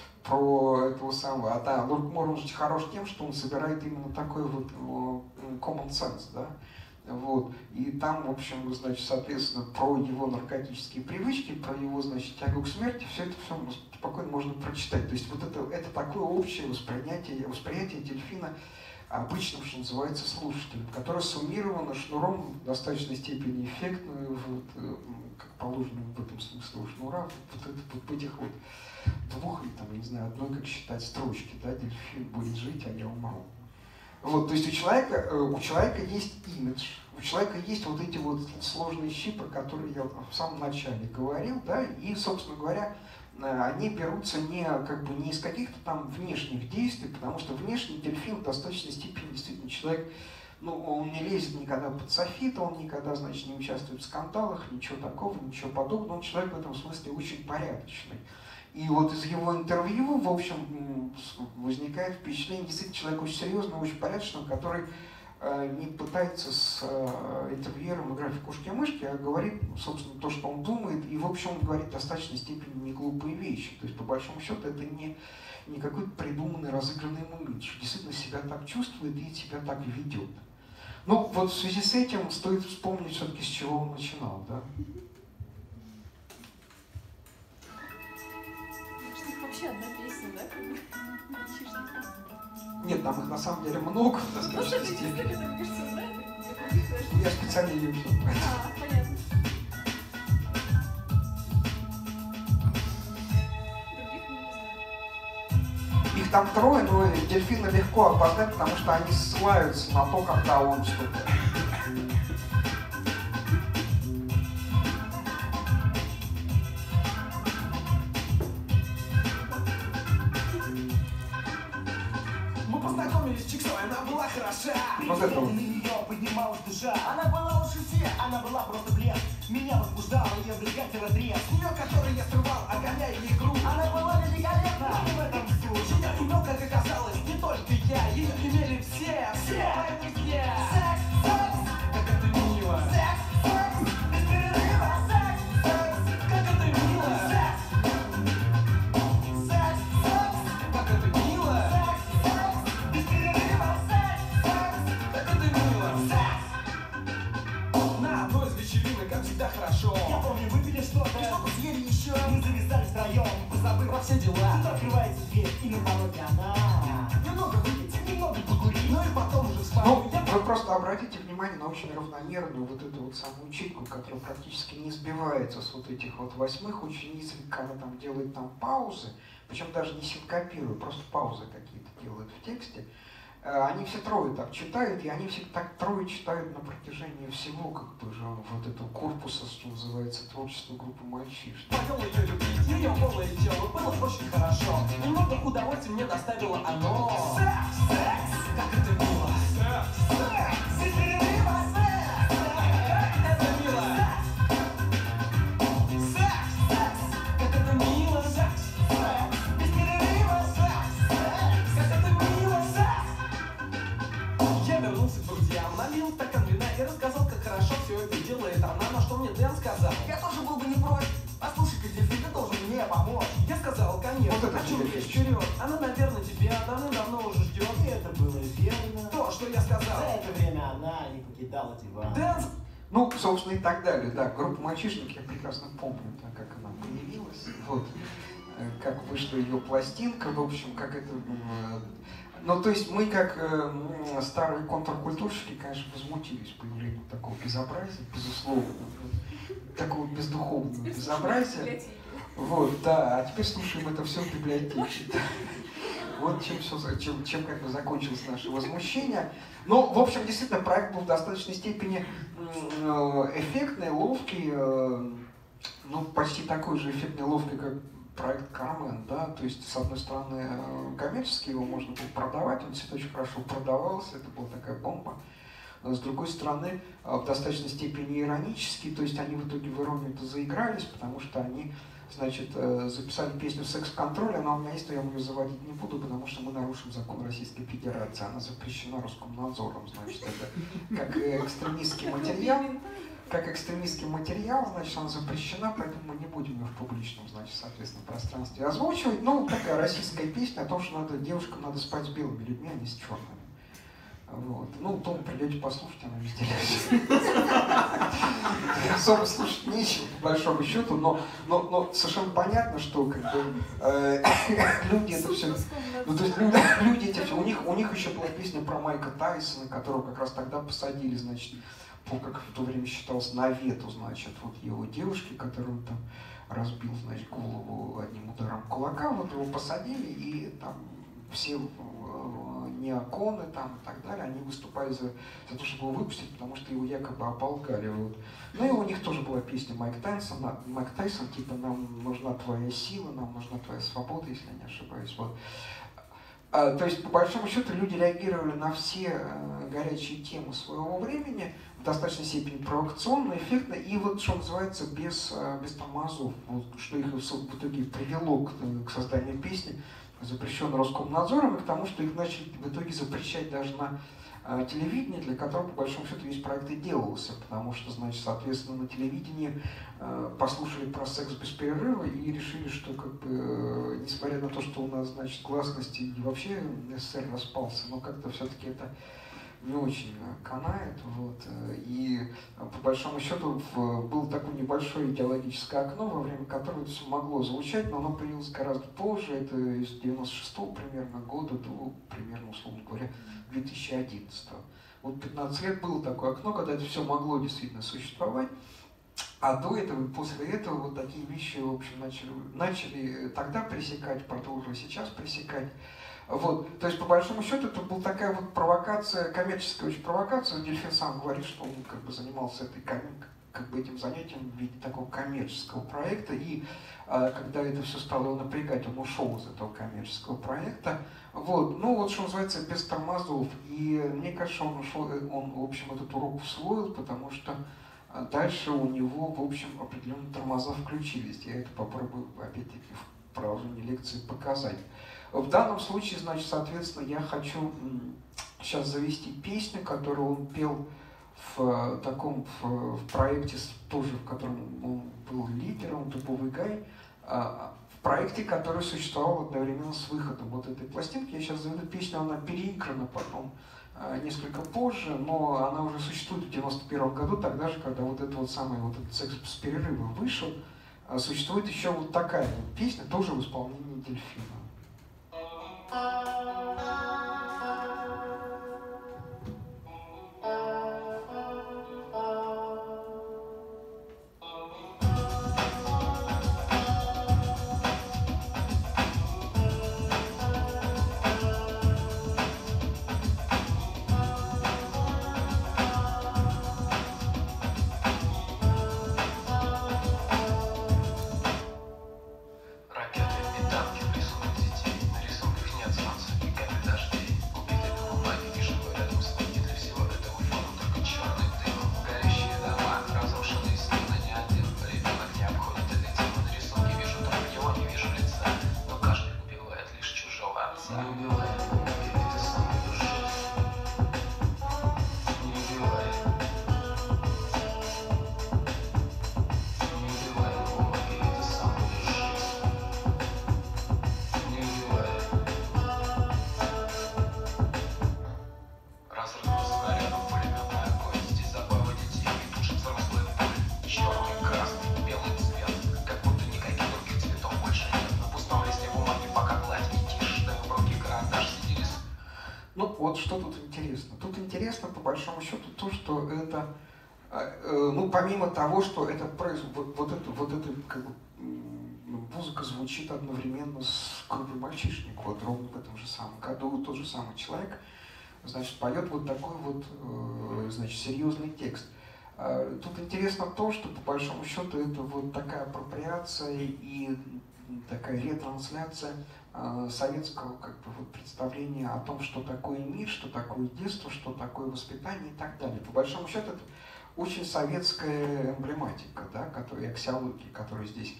про этого самого. А да, Лурк-Мор, он же хорош тем, что он собирает именно такой вот common sense, да. Вот. И там, в общем, значит, соответственно, про его наркотические привычки, про его, значит, тягу к смерти, все это все спокойно можно прочитать. То есть вот это, это такое общее восприятие, восприятие дельфина обычным, что называется, слушателем, которое суммировано Шнуром в достаточной степени эффектно, вот, как положено в этом смысле у Шнура, вот, это, вот в этих вот двух, или там, я не знаю, одной, как считать, строчки, да, дельфин будет жить, а я умру. Вот, то есть у человека, у человека есть имидж, у человека есть вот эти вот сложные щи, про которые я в самом начале говорил, да, и, собственно говоря, они берутся не, как бы, не из каких-то там внешних действий, потому что внешний дельфин в достаточной степени действительно человек, ну, он не лезет никогда под софит, он никогда, значит, не участвует в скандалах, ничего такого, ничего подобного, он человек в этом смысле очень порядочный. И вот из его интервью, в общем, возникает впечатление, действительно, человек очень серьезный, очень порядочный, который э, не пытается с э, интервьюером играть в кошки-мышки, а говорит, собственно, то, что он думает, и, в общем, он говорит в достаточной степени не глупые вещи. То есть, по большому счету, это не, не какой-то придуманный, разыгранный имидж. Действительно себя так чувствует и себя так ведет. Ну, вот в связи с этим стоит вспомнить все-таки, с чего он начинал, да? Вообще одна песня, да, как бы? Мальчишник. Нет, там их на самом деле много в достаточной степени. Я специально ее взял. А, понятно. Других не знаю. Их там трое, но дельфина легко опознать, потому что они ссылаются на то, когда он что-то. Вот это вот. Поднималась душа, она была лучше всех, она была просто блеск. Меня возбуждала ее двигатель отрез. С нее, который я срывал, огоняя игру. Она была великолепна, и в этом суть. Ее имел, как оказалось, не только я. Ее имели все, все мои друзья. Секс, секс, как это мило. Секс, секс, без перерыва. Секс, секс, как это мило. Секс, секс, секс, как это мило. Секс, секс, без перерыва. Секс, секс, как это мило. Секс. На одной из вечеринок, как всегда, хорошо. Я помню, выпили что-то, и что-то съели еще. Мы завязали втроем, позабыв про все дела. Тут открывается дверь, и на пороге она. Немного выпить, немного покурить, ну и потом уже спать. Ну, вы просто обратите внимание на очень равномерную вот эту вот самую читку, которая практически не сбивается с вот этих вот восьмых, очень изредка она там делает там паузы, причем даже не синкопирует, просто паузы какие-то делают в тексте. Они все трое так читают, и они все так трое читают на протяжении всего, как бы, же, вот этого корпуса, что называется, творчество группы «Мальчишник». Повел ее любить, ее голое тело было очень хорошо. Немного удовольствия мне доставило оно. Секс, секс, как это мило. Секс, секс, без перерыва. Секс, как это мило. Секс, секс, как это мило. Секс, секс, без перерыва. Секс, секс, как это мило. Секс. Я вернулся к друзьям, налил стакан вина и рассказал, как хорошо все это делает она, на что мне Дэн сказал. Я тоже был бы не против. Послушай-ка, дельфин, ты должен мне помочь. Я сказал, конечно, Вот это хочу тебе лечь вещь. вперед. Она, наверное, тебя давно-давно уже ждет. И это было верно. То, что я сказал. За это время она не покидала диван. Дэн... Ну, собственно, и так далее. Да, группа «Мальчишник», я прекрасно помню, так как она появилась. Вот. как вышла ее пластинка, в общем, как это... Ну, то есть мы, как э, старые контркультурщики, конечно, возмутились появлению такого безобразия, безусловно, такого бездуховного безобразия. Вот, да, а теперь слушаем это все в библиотеке. Вот чем, все, чем, чем как бы закончилось наше возмущение. Ну, в общем, действительно, проект был в достаточной степени эффектный, ловкий, ну, почти такой же эффектный, ловкий, как проект Кармен, да, то есть, с одной стороны, коммерчески его можно было продавать, он действительно очень хорошо продавался, это была такая бомба. С другой стороны, в достаточной степени иронически, то есть они в итоге в иронию-то заигрались, потому что они, значит, записали песню «Секс-контроль», она у меня есть, но я ее заводить не буду, потому что мы нарушим закон Российской Федерации, она запрещена Роскомнадзором, значит, это как экстремистский материал. Как экстремистский материал, значит, она запрещена, поэтому мы не будем ее в публичном, значит, соответственно, пространстве озвучивать. Ну, такая российская песня о том, что надо, девушкам надо спать с белыми людьми, а не с черными. Вот. Ну, потом придете послушать, она везде лежит. Особо слушать нечего, по большому счету, но, но, но совершенно понятно, что как бы, э, люди это все... Ну, то есть люди, люди эти все... У них, у них еще была песня про Майка Тайсона, которого как раз тогда посадили, значит, по, как в то время считалось, на вету, значит, вот его девушки, которую там разбил, значит, голову одним ударом кулака, вот его посадили, и там все неоконы там и так далее, они выступали за, за то, чтобы его выпустить, потому что его якобы ополгали. Вот. Ну и у них тоже была песня Майк Тайсон, Майк Тайсон, типа «Нам нужна твоя сила, нам нужна твоя свобода», если я не ошибаюсь. Вот. А, то есть, по большому счету, люди реагировали на все а, горячие темы своего времени в достаточной степени провокационно, эффектно, и вот, что называется, без, а, без тормозов, вот, что их в итоге привело к, к созданию песни, запрещен Роскомнадзором, и к тому, что их начали в итоге запрещать даже на э, телевидении, для которого, по большому счету, весь проект и делался, потому что, значит, соответственно, на телевидении э, послушали про секс без перерыва и решили, что, как бы, э, несмотря на то, что у нас, значит, гласности и вообще СССР распался, но как-то все-таки это не очень канает, вот, и по большому счету было такое небольшое идеологическое окно, во время которого это все могло звучать, но оно появилось гораздо позже, это из девяносто шестого примерно года до, примерно, условно говоря, две тысячи одиннадцатого. Вот пятнадцать лет было такое окно, когда это все могло действительно существовать, а до этого и после этого вот такие вещи, в общем, начали, начали тогда пресекать, продолжили сейчас пресекать. Вот, то есть, по большому счету, это была такая вот провокация, коммерческая очень провокация. Дельфин сам говорит, что он как бы занимался этой, как бы этим занятием в виде такого коммерческого проекта, и а, когда это все стало его напрягать, он ушел из этого коммерческого проекта. Вот, ну вот, что называется, без тормозов. И мне кажется, он ушел, он, в общем, этот урок усвоил, потому что дальше у него, в общем, определенные тормоза включились. Я это попробую, опять-таки, в продолжении лекции показать. В данном случае, значит, соответственно, я хочу сейчас завести песню, которую он пел в таком в, в проекте, тоже в котором он был лидером, «Дубовый гай», в проекте, который существовал одновременно с выходом вот этой пластинки. Я сейчас заведу песню, она переиграна потом несколько позже, но она уже существует в девяносто первом году, тогда же, когда вот этот вот самый вот этот «Секс с перерывом» вышел, существует еще вот такая вот песня, тоже в исполнении Дельфина. Черный, красный, белый цвет, как будто никаких других цветов больше нет. На пустом вот что тут интересно? Тут интересно, по большому счету, то, что это, ну, помимо того, что это вот, вот это, вот это как бы, музыка звучит одновременно с группой мальчишник, вот ровно в этом же самом году тот же самый человек, значит, поет вот такой вот, значит, серьезный текст. Тут интересно то, что по большому счету это вот такая апроприация и такая ретрансляция советского как бы, вот, представления о том, что такое мир, что такое детство, что такое воспитание и так далее. По большому счету это очень советская эмблематика, да, которая, аксиология, которая здесь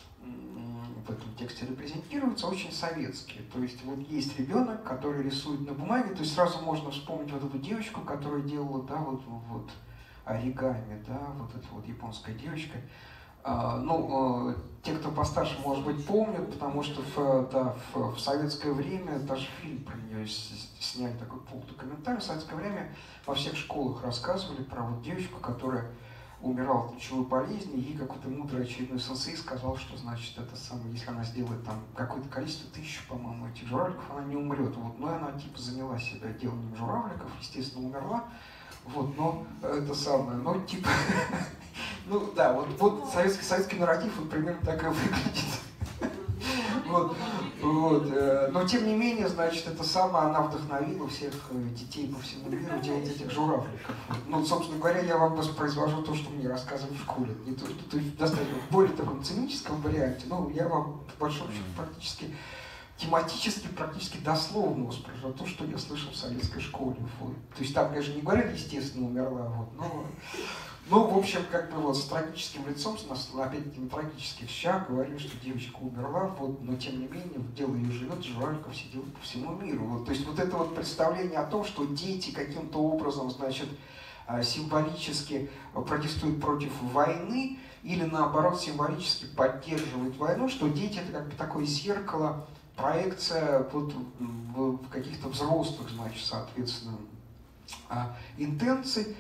в этом тексте репрезентируется, очень советские. То есть вот есть ребенок, который рисует на бумаге, то есть сразу можно вспомнить вот эту девочку, которая делала, да, вот, вот оригами, да, вот эта вот японская девочка. А, ну, а, те, кто постарше, может быть, помнят, потому что в, да, в, в советское время даже фильм про нее сняли, такой полудокументальный. В советское время во всех школах рассказывали про вот девочку, которая умирала от лучевой болезни, и ей какой-то мудрый очередной сенсей сказал, что, значит, это самое, если она сделает там какое-то количество, тысяч, по-моему, этих журавликов, она не умрет. Вот. Но она типа заняла себя деланием журавликов, естественно, умерла. Вот, но это самое, ну, типа, ну, да, вот, вот советский, советский нарратив, вот примерно так и выглядит. Вот, вот, но тем не менее, значит, это самое, она вдохновила всех детей по всему миру делать этих журавликов. Ну, собственно говоря, я вам воспроизвожу то, что мне рассказывали в школе. Не то, что в достаточно в более таком циническом варианте, но я вам, по большому счету, практически тематически, практически дословно воспроизвожу то, что я слышал в советской школе. Вот. То есть там, конечно, не говорили, естественно, умерла, вот, но... Ну, в общем, как бы вот с трагическим лицом, опять-таки на трагических щах говорили, что девочка умерла, вот, но тем не менее дело ее живет, журавликов сидел по всему миру. Вот, то есть вот это вот представление о том, что дети каким-то образом, значит, символически протестуют против войны или наоборот символически поддерживают войну, что дети это как бы такое зеркало, проекция вот в каких-то взрослых, значит, соответственно, интенций.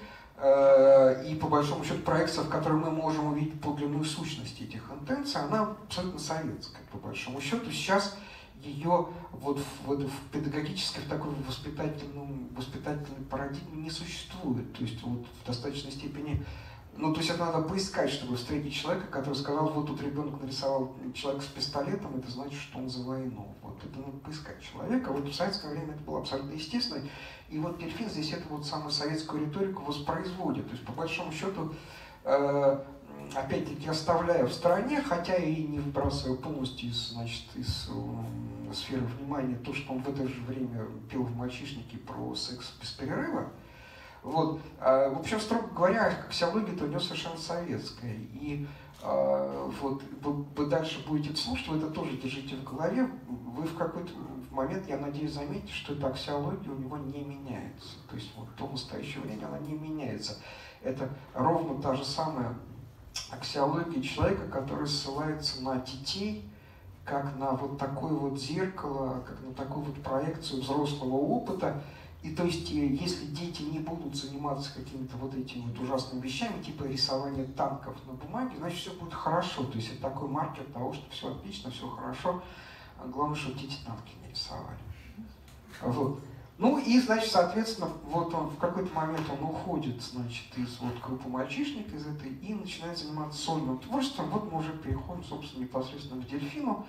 И по большому счету проекция, в которой мы можем увидеть подлинную сущность этих интенций, она абсолютно советская, по большому счету. Сейчас ее вот в, вот в педагогической, в такой воспитательном, воспитательной парадигме не существует. То есть вот в достаточной степени, ну то есть это надо поискать, чтобы встретить человека, который сказал, вот тут ребенок нарисовал человека с пистолетом, это значит, что он за войну. Вот это надо поискать человека. Вот в советское время это было абсолютно естественно. И вот Дельфин здесь эту вот самую советскую риторику воспроизводит. То есть, по большому счету, э, опять-таки оставляя в стороне, хотя и не выбрасывая полностью из, значит, из э, сферы внимания то, что он в это же время пел в «Мальчишнике» про секс без перерыва. Вот. Э, в общем, строго говоря, аксиология-то у него совершенно советская. И э, вот вы, вы дальше будете слушать, вы это тоже держите в голове. Вы в какой-то момент, я надеюсь, заметите, что эта аксиология у него не меняется. То есть вот до настоящего времени она не меняется. Это ровно та же самая аксиология человека, который ссылается на детей, как на вот такое вот зеркало, как на такую вот проекцию взрослого опыта. И то есть, если дети не будут заниматься какими-то вот этими вот ужасными вещами, типа рисования танков на бумаге, значит, все будет хорошо. То есть, это такой маркер того, что все отлично, все хорошо. Главное, чтобы дети танки не рисовали. Вот. Ну и, значит, соответственно, вот он в какой-то момент он уходит, значит, из вот группы «Мальчишник», из этой, и начинает заниматься сольным творчеством. Вот мы уже переходим, собственно, непосредственно к «Дельфину».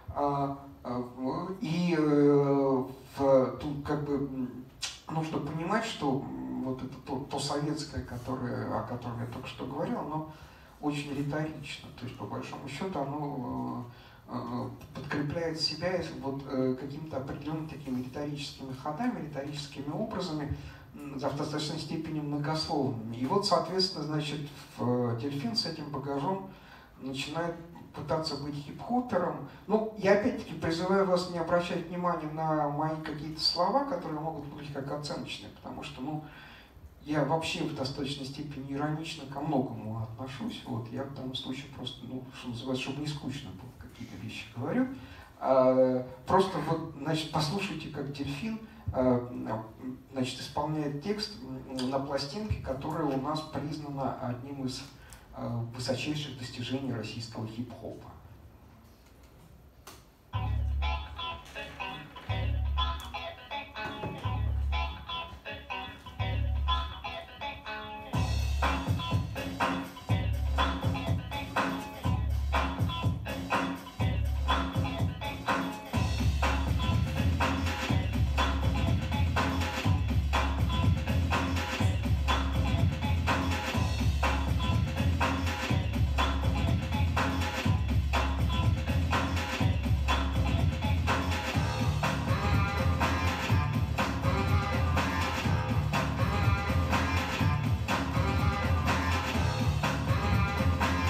И в, тут как бы нужно понимать, что вот это то, то советское, которое, о котором я только что говорил, оно очень риторично. То есть, по большому счету, оно подкрепляет себя вот какими-то определенными такими риторическими ходами, риторическими образами, в достаточной степени многословными. И вот, соответственно, значит, Дельфин с этим багажом начинает пытаться быть хип-хопером. Ну, я опять-таки призываю вас не обращать внимания на мои какие-то слова, которые могут быть как оценочные, потому что, ну, я вообще в достаточной степени иронично ко многому отношусь. Вот, я в данном случае просто, ну, что называется, чтобы не скучно было, какие-то вещи говорю. А, просто вот, значит, послушайте, как Дельфин, а, значит, исполняет текст на пластинке, которая у нас признана одним из а, высочайших достижений российского хип-хопа.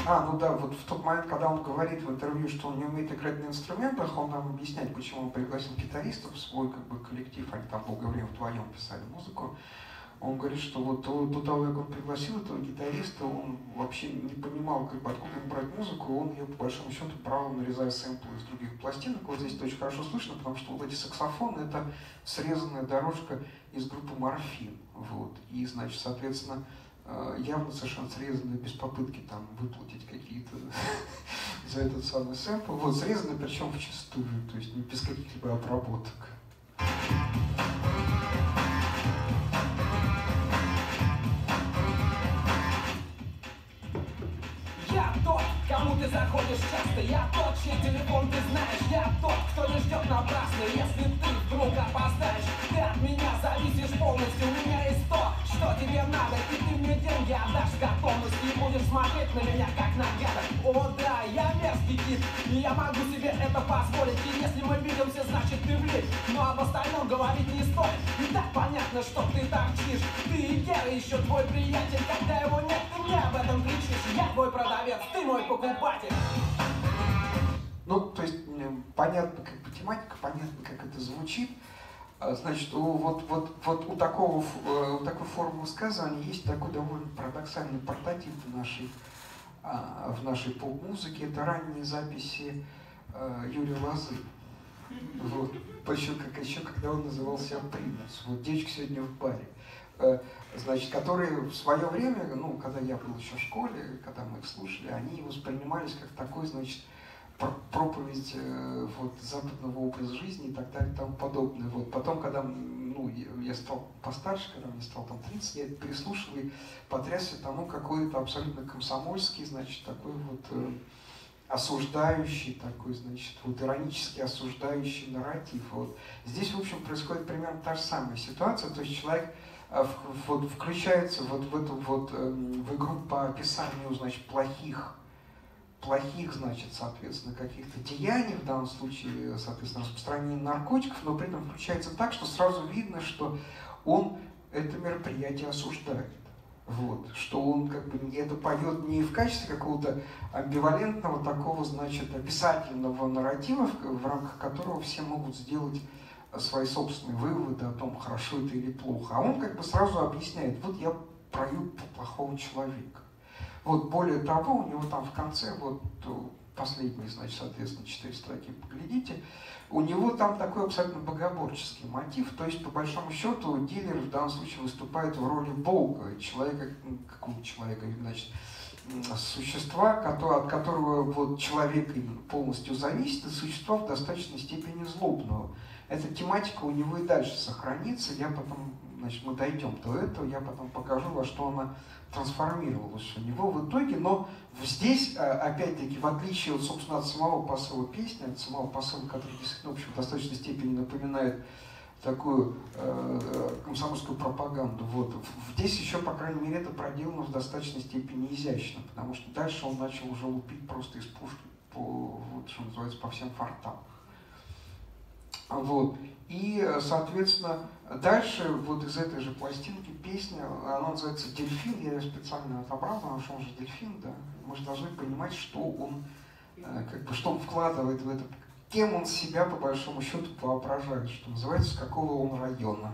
А, ну да, вот в тот момент, когда он говорит в интервью, что он не умеет играть на инструментах, он нам объясняет, почему он пригласил гитаристов в свой как бы, коллектив, они там долгое время вдвоем писали музыку. Он говорит, что вот до того, как он пригласил этого гитариста, он вообще не понимал, как бы, откуда ему брать музыку, он ее, по большому счету, брал, нарезая сэмплы из других пластинок. Вот здесь это очень хорошо слышно, потому что вот эти саксофоны — это срезанная дорожка из группы «Морфин». Вот. И, значит, соответственно, явно совершенно срезанные, без попытки там выплатить какие-то за этот самый сэмпл. Вот, срезанные, причем вчистую, то есть не без каких-либо обработок. Я тот, кому ты заходишь часто, я тот, чей телефон ты знаешь, я тот, кто не ждет напрасно, если ты вдруг опоздаешь. Ты от меня зависишь полностью, у меня есть то, что тебе надо, и ты мне деньги отдашь с готовностью, и будешь смотреть на меня как на гада. О да, я мерзкий тип, и я могу себе это позволить, и если мы видимся, значит ты влип, но об остальном говорить не стоит. И так понятно, что ты торчишь, ты и Гера еще твой приятель, когда его нет, ты мне об этом кричишь, я твой продавец, ты мой покупатель. Ну, то есть понятно, как бы тематика, понятно, как это звучит. Значит, у, вот, вот, вот у, такого, у такой формы высказывания есть такой довольно парадоксальный прототип в нашей, в нашей поп-музыке. Это ранние записи Юрия Лозы. Вот. Еще, как, еще когда он называл себя «Примус». Вот «Девочка сегодня в баре». Значит, которые в свое время, ну, когда я был еще в школе, когда мы их слушали, они воспринимались как такой, значит, проповедь э, вот, западного образа жизни и так далее и тому подобное. Вот. Потом, когда ну, я стал постарше, когда мне стало там тридцать, я переслушал и потрясся тому, какой-то абсолютно комсомольский, значит, такой вот э, осуждающий, такой, значит, вот иронически осуждающий нарратив. Вот. Здесь, в общем, происходит примерно та же самая ситуация, то есть человек э, в, вот, включается вот в эту вот э, в игру по описанию, значит, плохих плохих, значит, соответственно, каких-то деяний, в данном случае, соответственно, распространение наркотиков, но при этом включается так, что сразу видно, что он это мероприятие осуждает. Вот, что он как бы это поет не в качестве какого-то амбивалентного такого, значит, описательного нарратива, в рамках которого все могут сделать свои собственные выводы о том, хорошо это или плохо, а он как бы сразу объясняет, вот я прою плохого человека. Вот, более того, у него там в конце, вот последние, значит, соответственно, четыре строки, поглядите, у него там такой абсолютно богоборческий мотив, то есть, по большому счету, дилер в данном случае выступает в роли Бога, человека, какого человека, значит, существа, от которого вот человек полностью зависит, и существа в достаточной степени злобного. Эта тематика у него и дальше сохранится, я потом, значит, мы дойдем до этого, я потом покажу, во что она трансформировалась у него в итоге, но здесь, опять-таки, в отличие, от, собственно, от самого посыла песни, от самого посыла, который действительно, в общем, в достаточной степени напоминает такую э, комсомольскую пропаганду, вот, здесь еще, по крайней мере, это проделано в достаточной степени изящно, потому что дальше он начал уже лупить просто из пушки, по, вот, что называется, по всем фортам. Вот. И, соответственно, дальше вот из этой же пластинки песня, она называется «Дельфин», я ее специально отобрал, потому что он же дельфин, да. Мы же должны понимать, что он, как бы, что он вкладывает в это, кем он себя, по большому счету, воображает, что называется, с какого он района.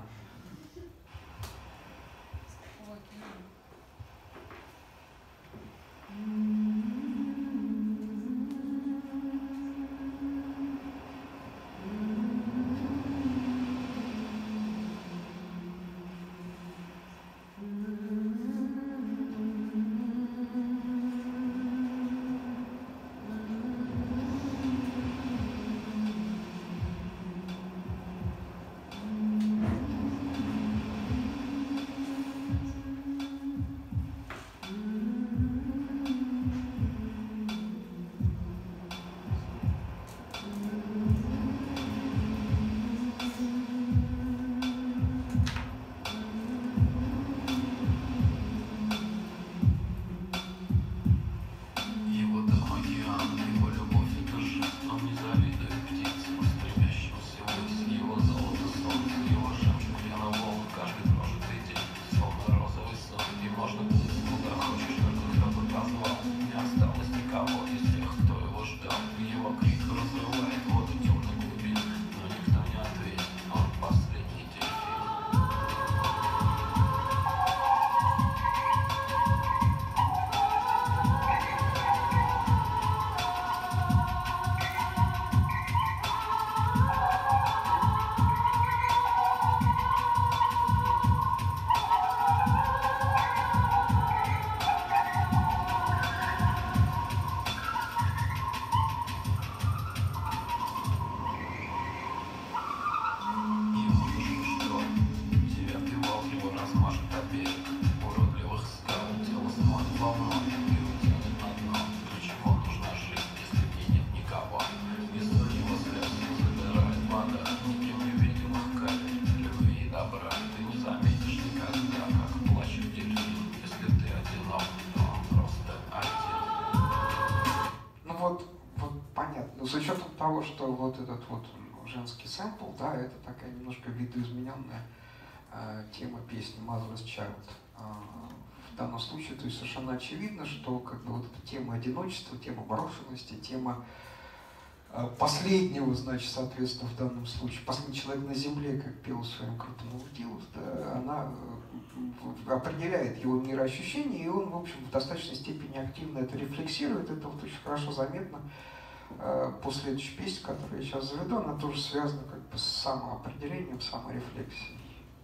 того, что вот этот вот женский сэмпл, да, это такая немножко видоизмененная э, тема песни Motherless Child. Э, в данном случае, то есть совершенно очевидно, что как бы вот эта тема одиночества, тема брошенности, тема э, последнего, значит, соответственно, в данном случае, последний человек на земле, как пел в своем крутом Наутилус, да, она э, определяет его мироощущение, и он, в общем, в достаточной степени активно это рефлексирует, это вот очень хорошо заметно. По следующей песне, которую я сейчас заведу, она тоже связана как бы с самоопределением, саморефлексией.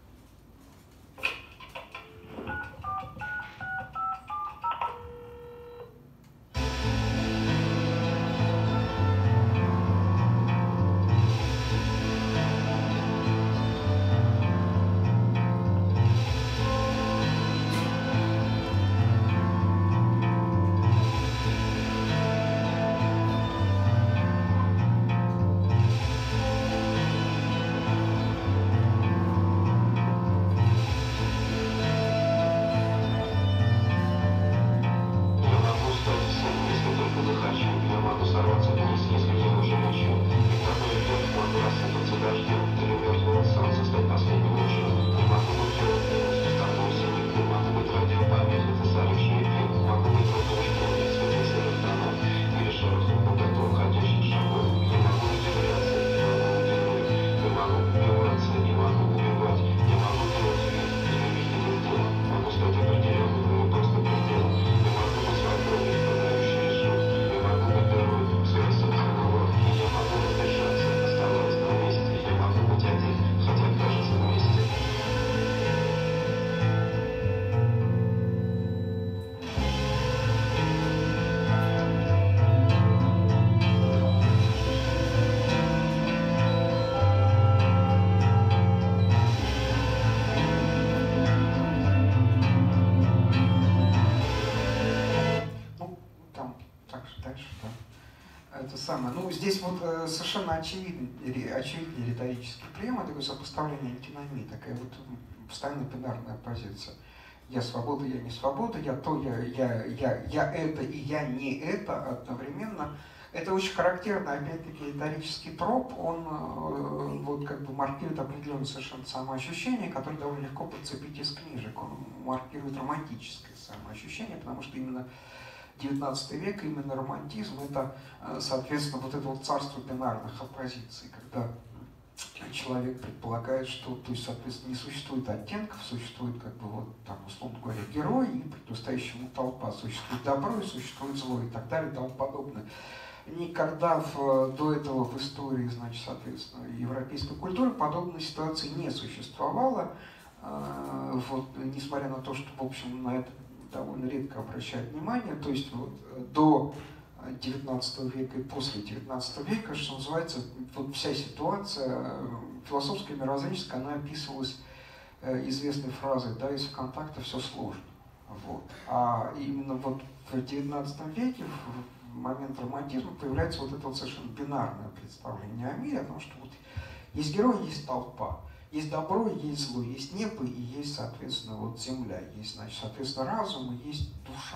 Ну, здесь вот э, совершенно очевидный, очевидный риторический прием, это такое сопоставление антиномии, такая вот постоянно бинарная позиция. Я свобода, я не свобода, я то, я, я, я, я это и я не это одновременно. Это очень характерно, опять-таки, риторический троп, он э, вот как бы маркирует определенное совершенно самоощущение, которое довольно легко подцепить из книжек. Он маркирует романтическое самоощущение, потому что именно девятнадцатый век, именно романтизм, это, соответственно, вот это вот царство бинарных оппозиций, когда человек предполагает, что, то есть, соответственно, не существует оттенков, существует, как бы, вот, там, условно говоря, герой и противостоящая ему толпа, существует добро и существует зло и так далее и тому подобное. Никогда в, до этого в истории, значит, соответственно, европейской культуры подобной ситуации не существовало, вот, несмотря на то, что, в общем, на это довольно редко обращают внимание, то есть вот до девятнадцатого века и после девятнадцатого века, что называется, вот вся ситуация философская, мировоззренческая, она описывалась известной фразой, да, из ВКонтакта все сложно. Вот. А именно вот в девятнадцатом веке, в момент романтизма, появляется вот это вот совершенно бинарное представление о мире, о том, что вот есть герой, есть толпа. Есть добро, есть зло, есть небо и есть, соответственно, вот земля, есть, значит, соответственно, разум и есть душа.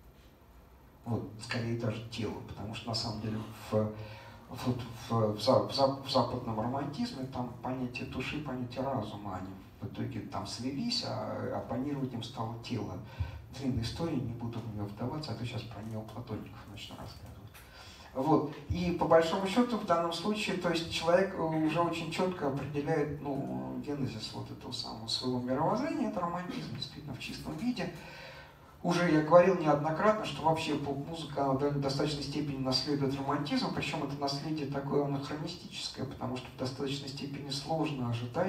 Вот, скорее даже тело, потому что на самом деле в, в, в, в, в западном романтизме там понятие души, понятие разума, они в итоге там слились, а оппонировать им стало тело. Длинная история, не буду в нее вдаваться, а то сейчас про неоплатоников начну рассказывать. Вот. И по большому счету в данном случае, то есть человек уже очень четко определяет, ну, генезис вот этого самого своего мировоззрения, это романтизм действительно в чистом виде. Уже я говорил неоднократно, что вообще поп-музыка в достаточной степени наследует романтизм, причем это наследие такое анахронистическое, потому что в достаточной степени сложно ожидать,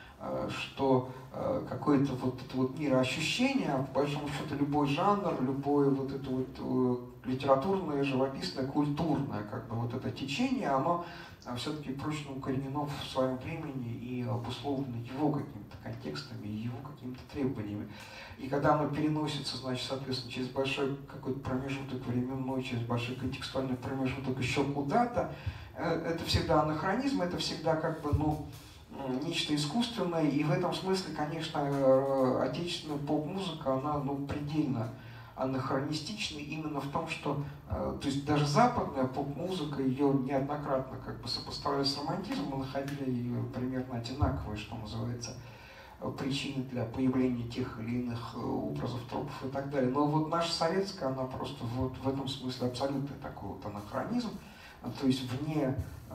что какое-то вот это вот мироощущение, по большому счету любой жанр, любое вот это вот литературное, живописное, культурное, как бы вот это течение, оно все-таки прочно укоренено в своем времени и обусловлено его какими-то контекстами, его какими-то требованиями. И когда оно переносится, значит, соответственно, через большой какой-то промежуток временной, через большой контекстуальный промежуток еще куда-то, это всегда анахронизм, это всегда как бы, ну, нечто искусственное, и в этом смысле, конечно, отечественная поп-музыка, она, ну, предельно анахронистичны именно в том, что, то есть даже западная поп-музыка, ее неоднократно как бы сопоставляли с романтизмом, находили ее примерно одинаковые, что называется, причины для появления тех или иных образов, тропов и так далее. Но вот наша советская, она просто вот в этом смысле абсолютный такой вот анахронизм, то есть вне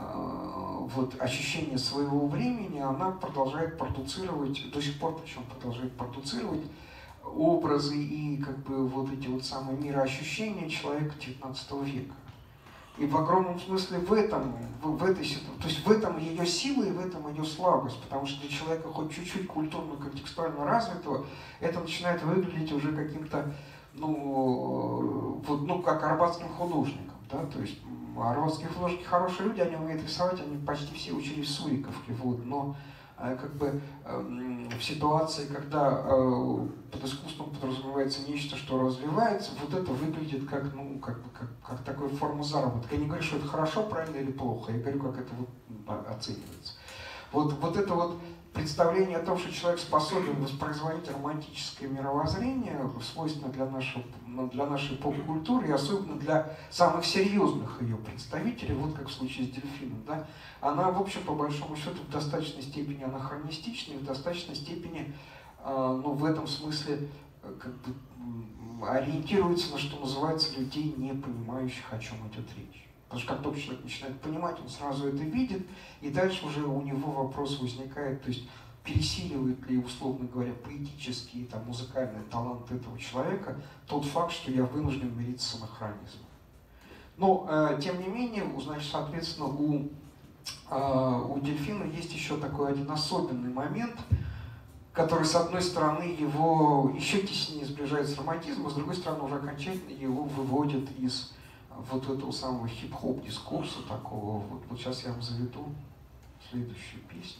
вот ощущения своего времени, она продолжает продуцировать, до сих пор причем продолжает продуцировать образы и как бы вот эти вот самые мироощущения человека девятнадцатого века. И в огромном смысле в этом, в, в этой ситуации, то есть в этом ее сила и в этом ее слабость, потому что для человека хоть чуть-чуть культурно-контекстуально развитого, это начинает выглядеть уже каким-то, ну, вот, ну, как арбатским художником, да, то есть арбатские художники хорошие люди, они умеют рисовать, они почти все учились в Суриковке, вот, но как бы в ситуации, когда под искусством подразумевается нечто, что развивается, вот это выглядит как, ну, как, как, как такая форма заработка. Я не говорю, что это хорошо, правильно или плохо, я говорю, как это вот оценивается. Вот, вот это вот представление о том, что человек способен воспроизводить романтическое мировоззрение, свойственно для нашей, для нашей поп-культуры, и особенно для самых серьезных ее представителей, вот как в случае с дельфином, да, она, в общем, по большому счету, в достаточной степени анахронистична, и в достаточной степени, э, ну, в этом смысле, как бы, ориентируется на, что называется, людей, не понимающих, о чем идет речь. Потому что как только человек начинает понимать, он сразу это видит, и дальше уже у него вопрос возникает, то есть пересиливает ли, условно говоря, поэтический, там, музыкальный талант этого человека тот факт, что я вынужден мириться с анахронизмом. Но, э, тем не менее, значит, соответственно, у, э, у дельфина есть еще такой один особенный момент, который, с одной стороны, его еще теснее сближает с романтизмом, а с другой стороны, уже окончательно его выводит из вот этого самого хип-хоп дискурса такого. Вот, вот сейчас я вам заведу следующую песню.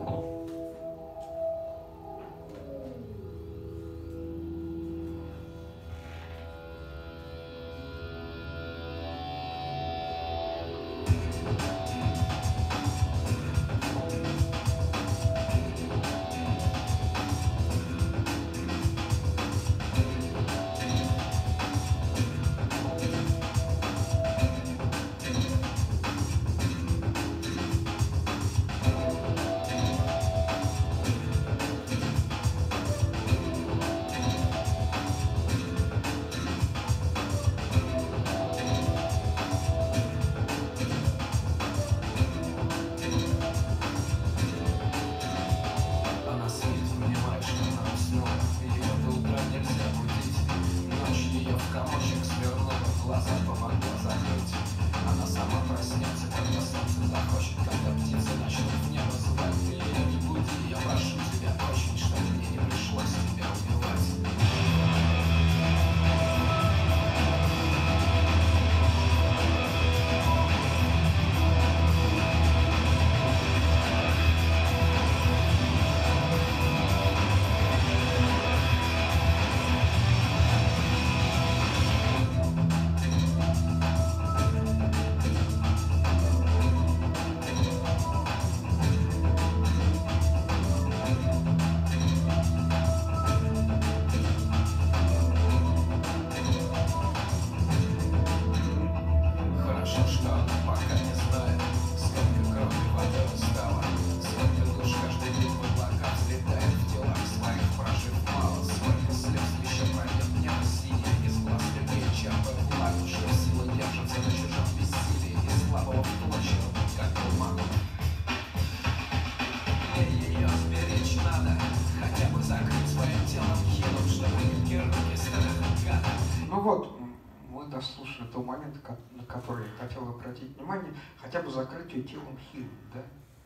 Дослушали до момента, на который я хотел обратить внимание, хотя бы закрытие телом хилым, да?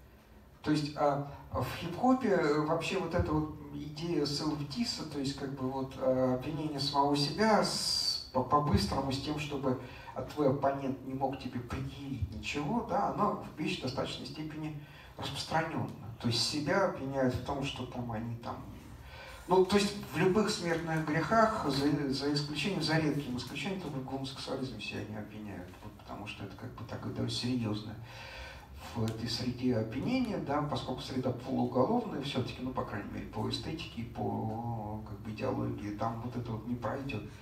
То есть а, в хип-хопе вообще вот эта вот идея селф-диса, то есть как бы вот обвинение самого себя с, по, по-быстрому с тем, чтобы твой оппонент не мог тебе предъявить ничего, да, она вещь в достаточной степени распространенна. То есть себя обвиняют в том, что там они там... Ну, то есть в любых смертных грехах, за, за исключением, за редким исключением, только в гомосексуализме себя не обвиняют, вот, потому что это как бы такое довольно серьезное в этой среде обвинения, да, поскольку среда полууголовная, все-таки, ну, по крайней мере, по эстетике, по как бы идеологии, там вот это вот не пройдет.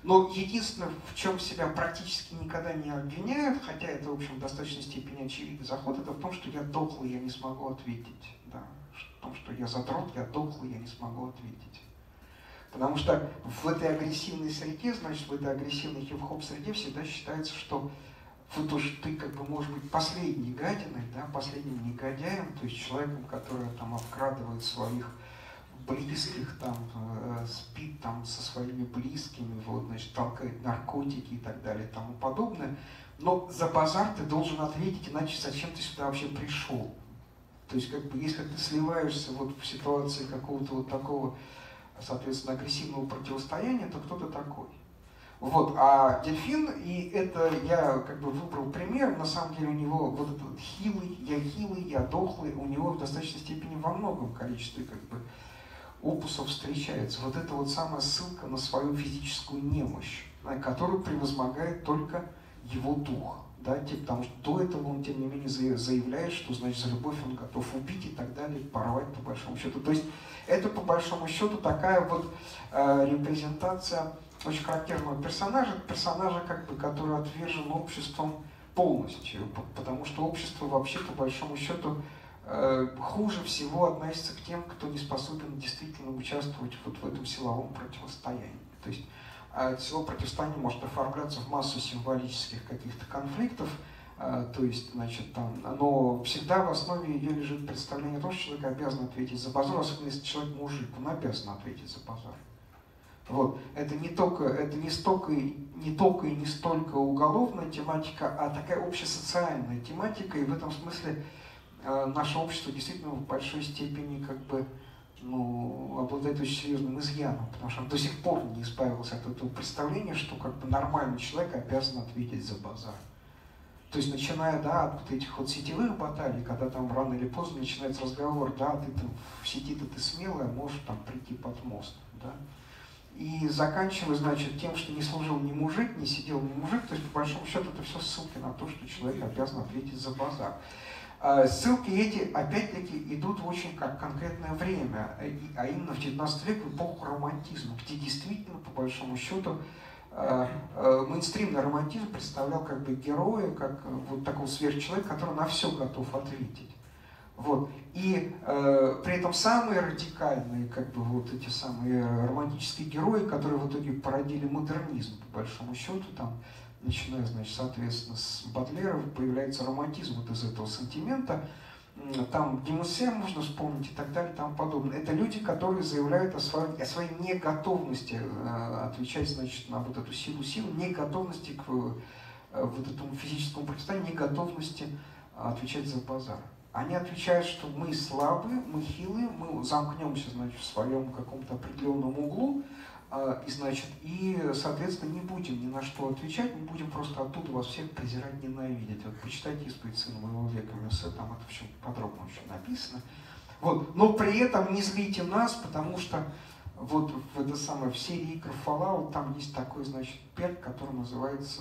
Но единственное, в чем себя практически никогда не обвиняют, хотя это, в общем, в достаточной степени очевидный заход, это в том, что я дохлый, я не смогу ответить. Да. В том, что я задрот, я дохлый, я не смогу ответить. Потому что в этой агрессивной среде, значит, в этой агрессивной хип-хоп среде всегда считается, что вот уж ты как бы можешь быть последней гадиной, да, последним негодяем, то есть человеком, который там обкрадывает своих близких, там, э, спит там со своими близкими, вот, значит, толкает наркотики и так далее и тому подобное. Но за базар ты должен ответить, иначе зачем ты сюда вообще пришел? То есть, как бы, если ты сливаешься вот в ситуации какого-то вот такого, соответственно, агрессивного противостояния, то кто ты такой? Вот, а дельфин, и это я как бы выбрал пример, на самом деле у него вот этот вот хилый, я хилый, я дохлый, у него в достаточной степени во многом количестве как бы опусов встречается. Вот это вот самая ссылка на свою физическую немощь, которую превозмогает только его дух. Да, потому что до этого он, тем не менее, заявляет, что, значит, за любовь он готов убить и так далее, порвать по большому счету. То есть это, по большому счету, такая вот э, репрезентация очень характерного персонажа, персонажа, как бы, который отвержен обществом полностью, потому что общество вообще, по большому счету, э, хуже всего относится к тем, кто не способен действительно участвовать вот в этом силовом противостоянии. То есть э, силовое противостояние может оформляться в массу символических каких-то конфликтов, э, то есть, значит, там, но всегда в основе ее лежит представление о том, что человек обязан ответить за базар, особенно если человек мужик, он обязан ответить за базар. Вот. Это не только, это не столько, не только и не столько уголовная тематика, а такая общесоциальная тематика, и в этом смысле э, наше общество действительно в большой степени как бы, ну, обладает очень серьезным изъяном, потому что он до сих пор не избавился от этого представления, что как бы нормальный человек обязан ответить за базар. То есть, начиная, да, от вот этих вот сетевых баталий, когда там рано или поздно начинается разговор, да, ты там в сети-то ты смелая, можешь там прийти под мост, да. И заканчивая, значит, тем, что не служил ни мужик, не сидел ни мужик, то есть, по большому счету, это все ссылки на то, что человек обязан ответить за базар. Ссылки эти, опять-таки, идут в очень конкретное время, а именно в девятнадцатый век, в эпоху романтизма, где действительно, по большому счету, мейнстримный романтизм представлял как бы героя, как вот такого сверхчеловека, который на все готов ответить. Вот. И э, при этом самые радикальные, как бы, вот эти самые романтические герои, которые в итоге породили модернизм, по большому счету, там, начиная, значит, соответственно, с Бодлера, появляется романтизм вот из этого сантимента, там Демуссе можно вспомнить и так далее и тому подобное. Это люди, которые заявляют о своей, о своей неготовности э, отвечать, значит, на вот эту силу силы, неготовности к э, вот этому физическому противостоянию, неготовности отвечать за базар. Они отвечают, что мы слабы, мы хилые, мы замкнемся, значит, в своем каком-то определенном углу, э, и, значит, и, соответственно, не будем ни на что отвечать, мы будем просто оттуда вас всех презирать, ненавидеть. Вот почитайте «Исповедь сына моего века Мюссе», там это все подробно очень написано. Вот. Но при этом не злите нас, потому что вот в это самое, в серии игр Fallout там есть такой, значит, перк, который называется,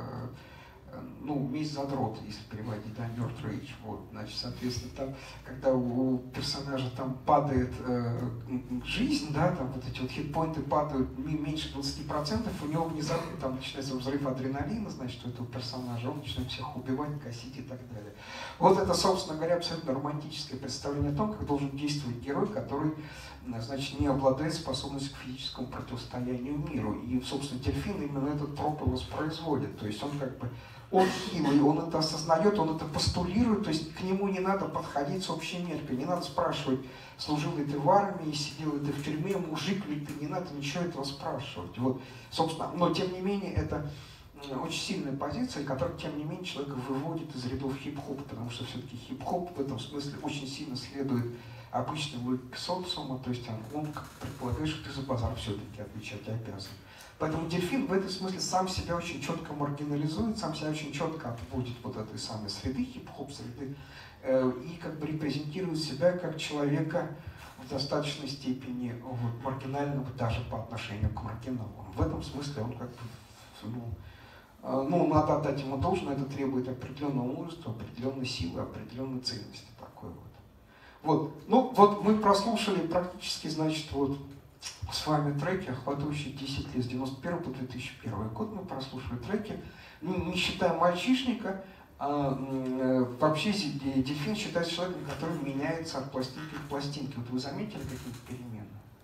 ну, месть задрот, если переводить, да, Nerd Rage. Вот, значит, соответственно, там, когда у персонажа там падает э, жизнь, да, там вот эти вот хитпоинты падают меньше двадцати процентов, у него внезапно там начинается взрыв адреналина, значит, у этого персонажа, он начинает всех убивать, косить и так далее. Вот это, собственно говоря, абсолютно романтическое представление о том, как должен действовать герой, который, значит, не обладает способностью к физическому противостоянию миру. И, собственно, дельфин именно этот проповедь воспроизводит. То есть он как бы, он хилый, он это осознает, он это постулирует, то есть к нему не надо подходить с общей меркой, не надо спрашивать, служил ли ты в армии, сидел ли ты в тюрьме, мужик ли ты, не надо ничего этого спрашивать. Вот, собственно, но тем не менее это очень сильная позиция, которая, тем не менее, человека выводит из рядов хип-хопа, потому что все-таки хип-хоп в этом смысле очень сильно следует обычной логике социума, то есть он, он предполагает, что ты за базар все-таки отвечать обязан. Поэтому дельфин в этом смысле сам себя очень четко маргинализует, сам себя очень четко отводит вот этой самой среды, хип-хоп среды, э, и как бы репрезентирует себя как человека в достаточной степени вот, маргинального даже по отношению к маргиналам. В этом смысле он как бы, ну, э, ну, надо отдать ему должное, это требует определенного мужества, определенной силы, определенной ценности такой вот. Вот, ну вот мы прослушали практически, значит, вот с вами треки, охватывающие десять лет, с девяносто первого по две тысячи первый год. Мы прослушали треки, ну, не считая «Мальчишника», а, вообще дельфин считается человеком, который меняется от пластинки к пластинке. Вот вы заметили какие-то перемены?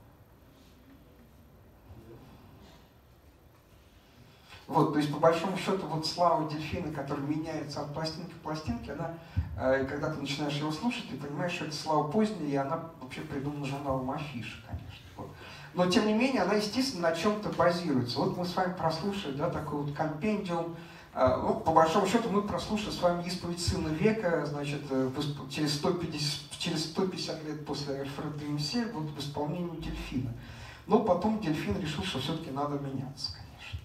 Вот, то есть, по большому счету, вот слава дельфина, который меняется от пластинки к пластинке, она, э, когда ты начинаешь его слушать, ты понимаешь, что это слава поздняя, и она вообще придумана журналом «Афиша», конечно. Вот. Но, тем не менее, она, естественно, на чем-то базируется. Вот мы с вами прослушали, да, такой вот компендиум. Э, ну, по большому счету, мы прослушали с вами «Исповедь сына века», значит, э, через, сто пятьдесят, через сто пятьдесят лет после Альфреда де Мюссель, вот в исполнении дельфина. Но потом дельфин решил, что все-таки надо меняться.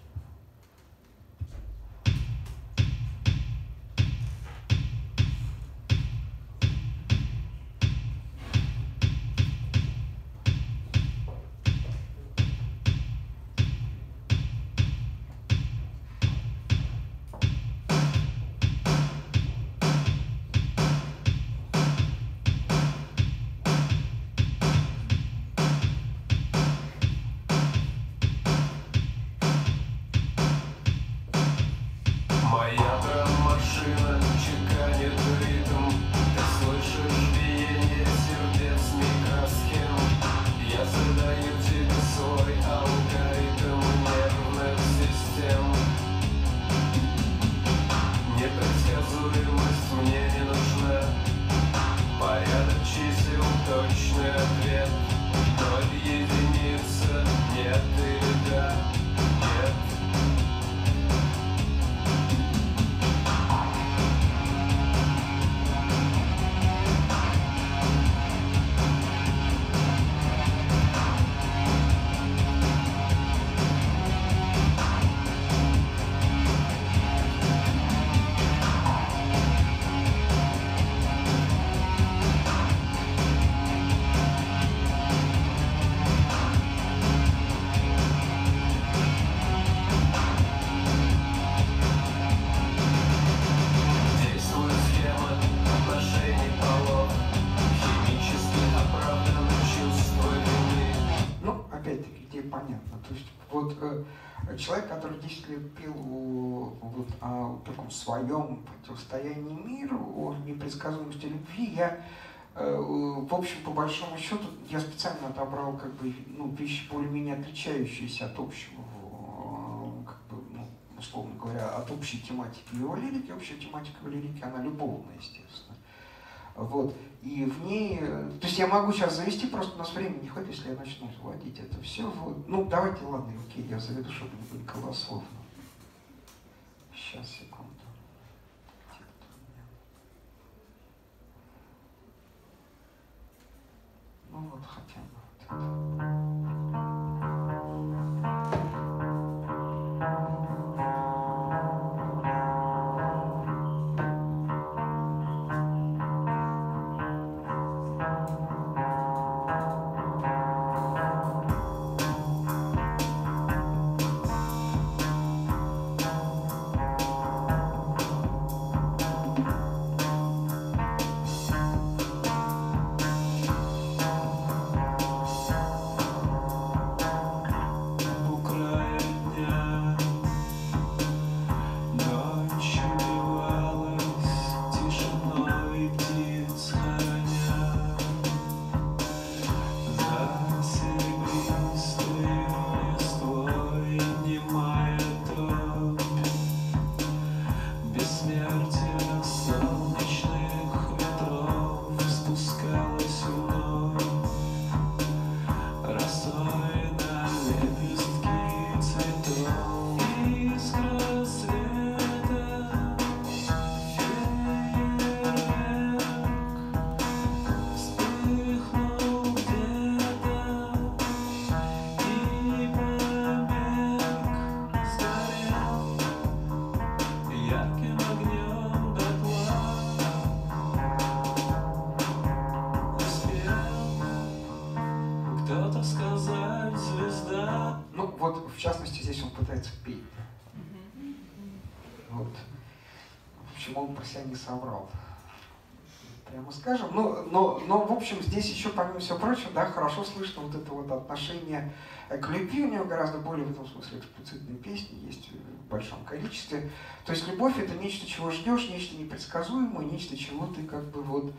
Человек, который десять лет пел о, вот, о таком своем противостоянии миру, о непредсказуемости любви, я, э, в общем, по большому счету, я специально отобрал как бы, ну, вещи более-менее отличающиеся от общего, э, как бы, ну, условно говоря, от общей тематики его лирики. Общая тематика его лирики, она любовная, естественно. Вот. И в ней, то есть я могу сейчас завести, просто у нас времени не хватит, если я начну заводить это все. Вот. Ну, давайте, ладно, окей, я заведу, чтобы не было голословно. Сейчас, секунду. Ну вот, хотя бы. В частности, здесь он пытается петь. Вот. В общем, он про себя не соврал. прямо скажем. Но, но, но, в общем, здесь еще, помимо всего прочего, да, хорошо слышно вот это вот отношение к любви. У него гораздо более, в этом смысле, эксплицитные песни есть в большом количестве. То есть любовь — это нечто, чего ждешь, нечто непредсказуемое, нечто, чего ты как бы вот,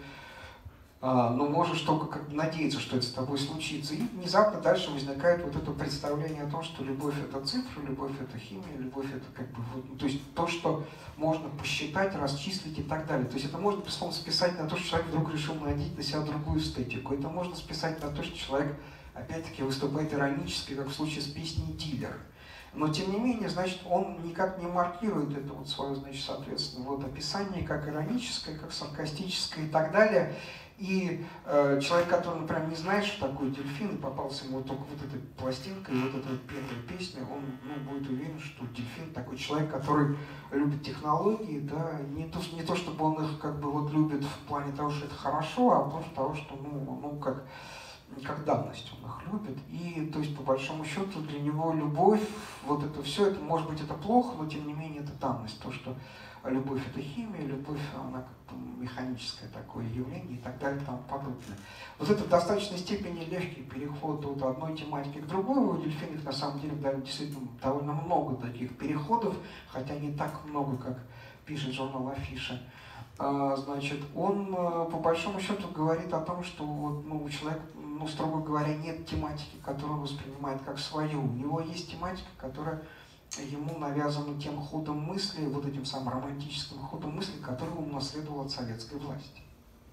а, ну, можешь только как бы надеяться, что это с тобой случится. И внезапно дальше возникает вот это представление о том, что любовь — это цифра, любовь — это химия, любовь — это как бы вот, ну, то есть то, что можно посчитать, расчислить и так далее. То есть это можно, безусловно, списать на то, что человек вдруг решил надеть на себя другую эстетику. Это можно списать на то, что человек, опять-таки, выступает иронически, как в случае с песней «Дилер». Но, тем не менее, значит, он никак не маркирует это вот свое, значит, соответственно, вот описание как ироническое, как саркастическое и так далее. И э, человек, который, например, не знает, что такое дельфин, и попался ему только вот этой пластинкой, и вот эта первая песня, он, ну, будет уверен, что дельфин такой человек, который любит технологии, да, не то, не то чтобы он их как бы вот любит в плане того, что это хорошо, а просто того, что, ну, ну как, как данность он их любит. И, то есть, по большому счету, для него любовь, вот это все, это, может быть, это плохо, но, тем не менее, это данность, то, что любовь — это химия, любовь, она как бы механическое такое явление и так далее и тому подобное. Вот это в достаточной степени легкий переход от одной тематики к другой. У дельфинов на самом деле да, действительно довольно много таких переходов, хотя не так много, как пишет журнал «Афиша». А, значит, он по большому счету говорит о том, что вот, ну, у человека, ну, строго говоря, нет тематики, которую он воспринимает как свою. У него есть тематика, которая ему навязано тем ходом мысли, вот этим самым романтическим ходом мысли, который он унаследовал от советской власти.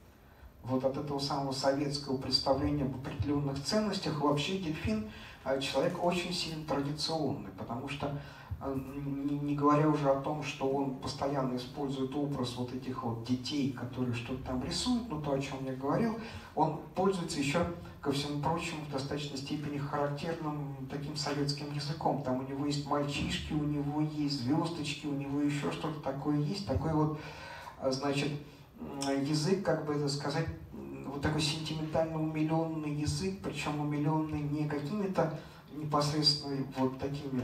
Вот от этого самого советского представления об определенных ценностях вообще дельфин человек очень сильно традиционный, потому что, не, не говоря уже о том, что он постоянно использует образ вот этих вот детей, которые что-то там рисуют, ну то, о чем я говорил, он пользуется еще, ко всему прочему, в достаточной степени характерным таким советским языком. Там у него есть мальчишки, у него есть звездочки, у него еще что-то такое есть, такой вот, значит, язык, как бы это сказать, вот такой сентиментально умиленный язык, причем умиленный не какими-то непосредственно вот такими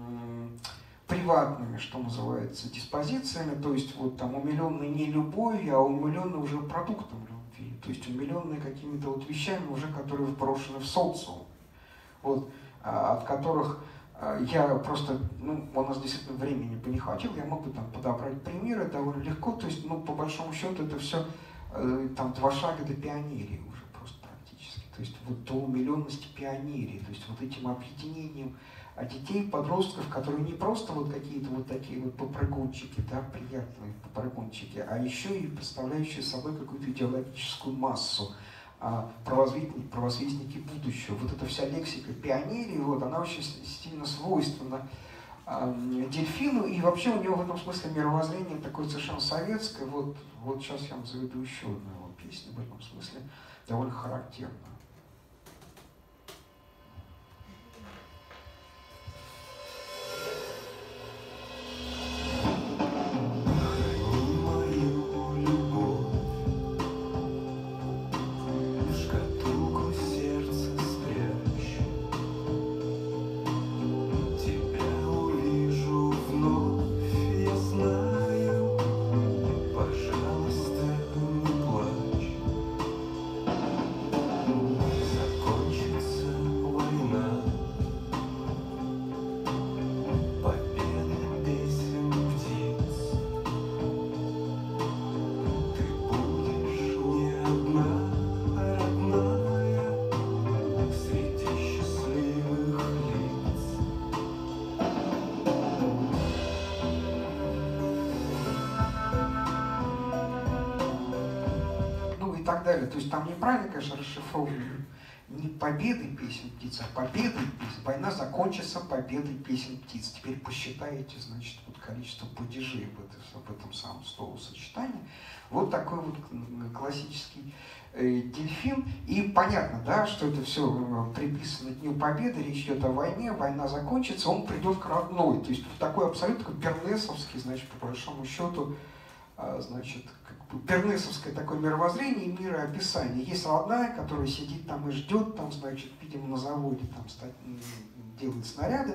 приватными, что называется, диспозициями, то есть вот там умиленный не любовью, а умиленный уже продуктом любви, то есть умиленный какими-то вот вещами уже, которые вброшены в социум, вот, от которых я просто, ну, у нас действительно времени бы не хватило, я мог бы там подобрать примеры довольно легко, то есть, ну, по большому счету это все там два шага до пионерии уже просто практически, то есть вот до умиленности пионерии, то есть вот этим объединением детей, подростков, которые не просто вот какие-то вот такие вот попрыгунчики, да, приятные попрыгунчики, а еще и представляющие собой какую-то идеологическую массу, а, провозвестники, провозвестники будущего. Вот эта вся лексика пионерии, вот, она очень сильно свойственна а, дельфину, и вообще у него в этом смысле мировоззрение такое совершенно советское. Вот, вот сейчас я вам заведу еще одну его песню в этом смысле, довольно характерную. То есть там неправильно, конечно, расшифровано не победой песен птиц, а победой песен. Война закончится победой песен птиц. Теперь посчитайте, значит, вот количество падежей в, это, в этом самом словосочетании. Вот такой вот классический э, дельфин. И понятно, да, что это все приписано Дню Победы, речь идет о войне, война закончится, он придет к родной. То есть такой абсолютно бернесовский, значит, по большому счету, э, значит, пернесовское такое мировоззрение и мироописание. Есть родная, которая сидит там и ждет, там, значит, видимо, на заводе там, делает снаряды,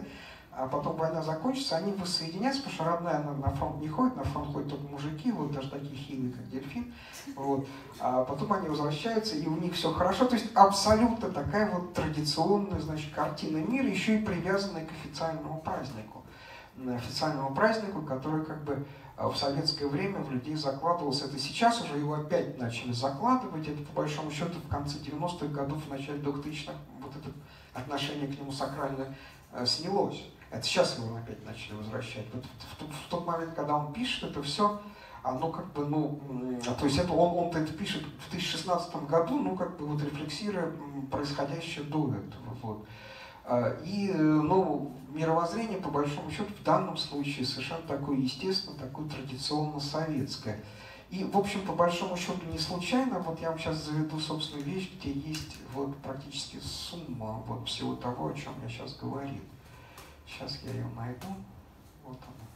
а потом война закончится, они воссоединятся, потому что родная на, на фронт не ходит, на фронт ходят только мужики, вот даже такие хилые, как дельфин. Вот. А потом они возвращаются, и у них все хорошо. То есть абсолютно такая вот традиционная, значит, картина мира, еще и привязанная к официальному празднику. Официальному празднику, который как бы в советское время в людей закладывался. Это сейчас уже его опять начали закладывать. Это по большому счету в конце девяностых годов, в начале двухтысячных вот это отношение к нему сакральное э, снялось. Это сейчас его опять начали возвращать. Вот в, в, в тот момент, когда он пишет это все, оно как бы, ну, то есть это он, он это пишет в две тысячи шестнадцатом году, ну, как бы вот рефлексируя происходящее до этого. Вот. И, ну, мировоззрение, по большому счету, в данном случае совершенно такое естественно, такое традиционно советское. И, в общем, по большому счету, не случайно, вот я вам сейчас заведу собственную вещь, где есть вот практически сумма вот всего того, о чем я сейчас говорил. Сейчас я ее найду. Вот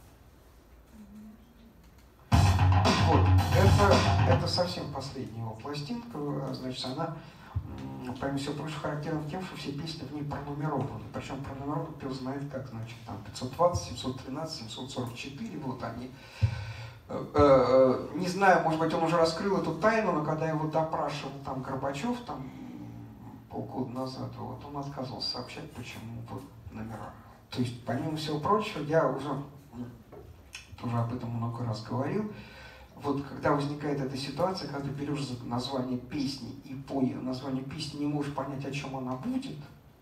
она. Вот, это, это совсем последняя его пластинка, значит, она, помимо всего прочего, характерна тем, что все песни в ней пронумерованы. Причем пронумерованы, кто знает как, значит, там пятьсот двадцать, семьсот тринадцать, семьсот сорок четыре, вот они. Не знаю, может быть, он уже раскрыл эту тайну, но когда его допрашивал там Горбачев, там полгода назад, вот, он отказывался сообщать, почему вот номера. То есть, помимо всего прочего, я уже тоже об этом много раз говорил, вот когда возникает эта ситуация, когда ты берешь название песни и по названию песни не можешь понять, о чем она будет,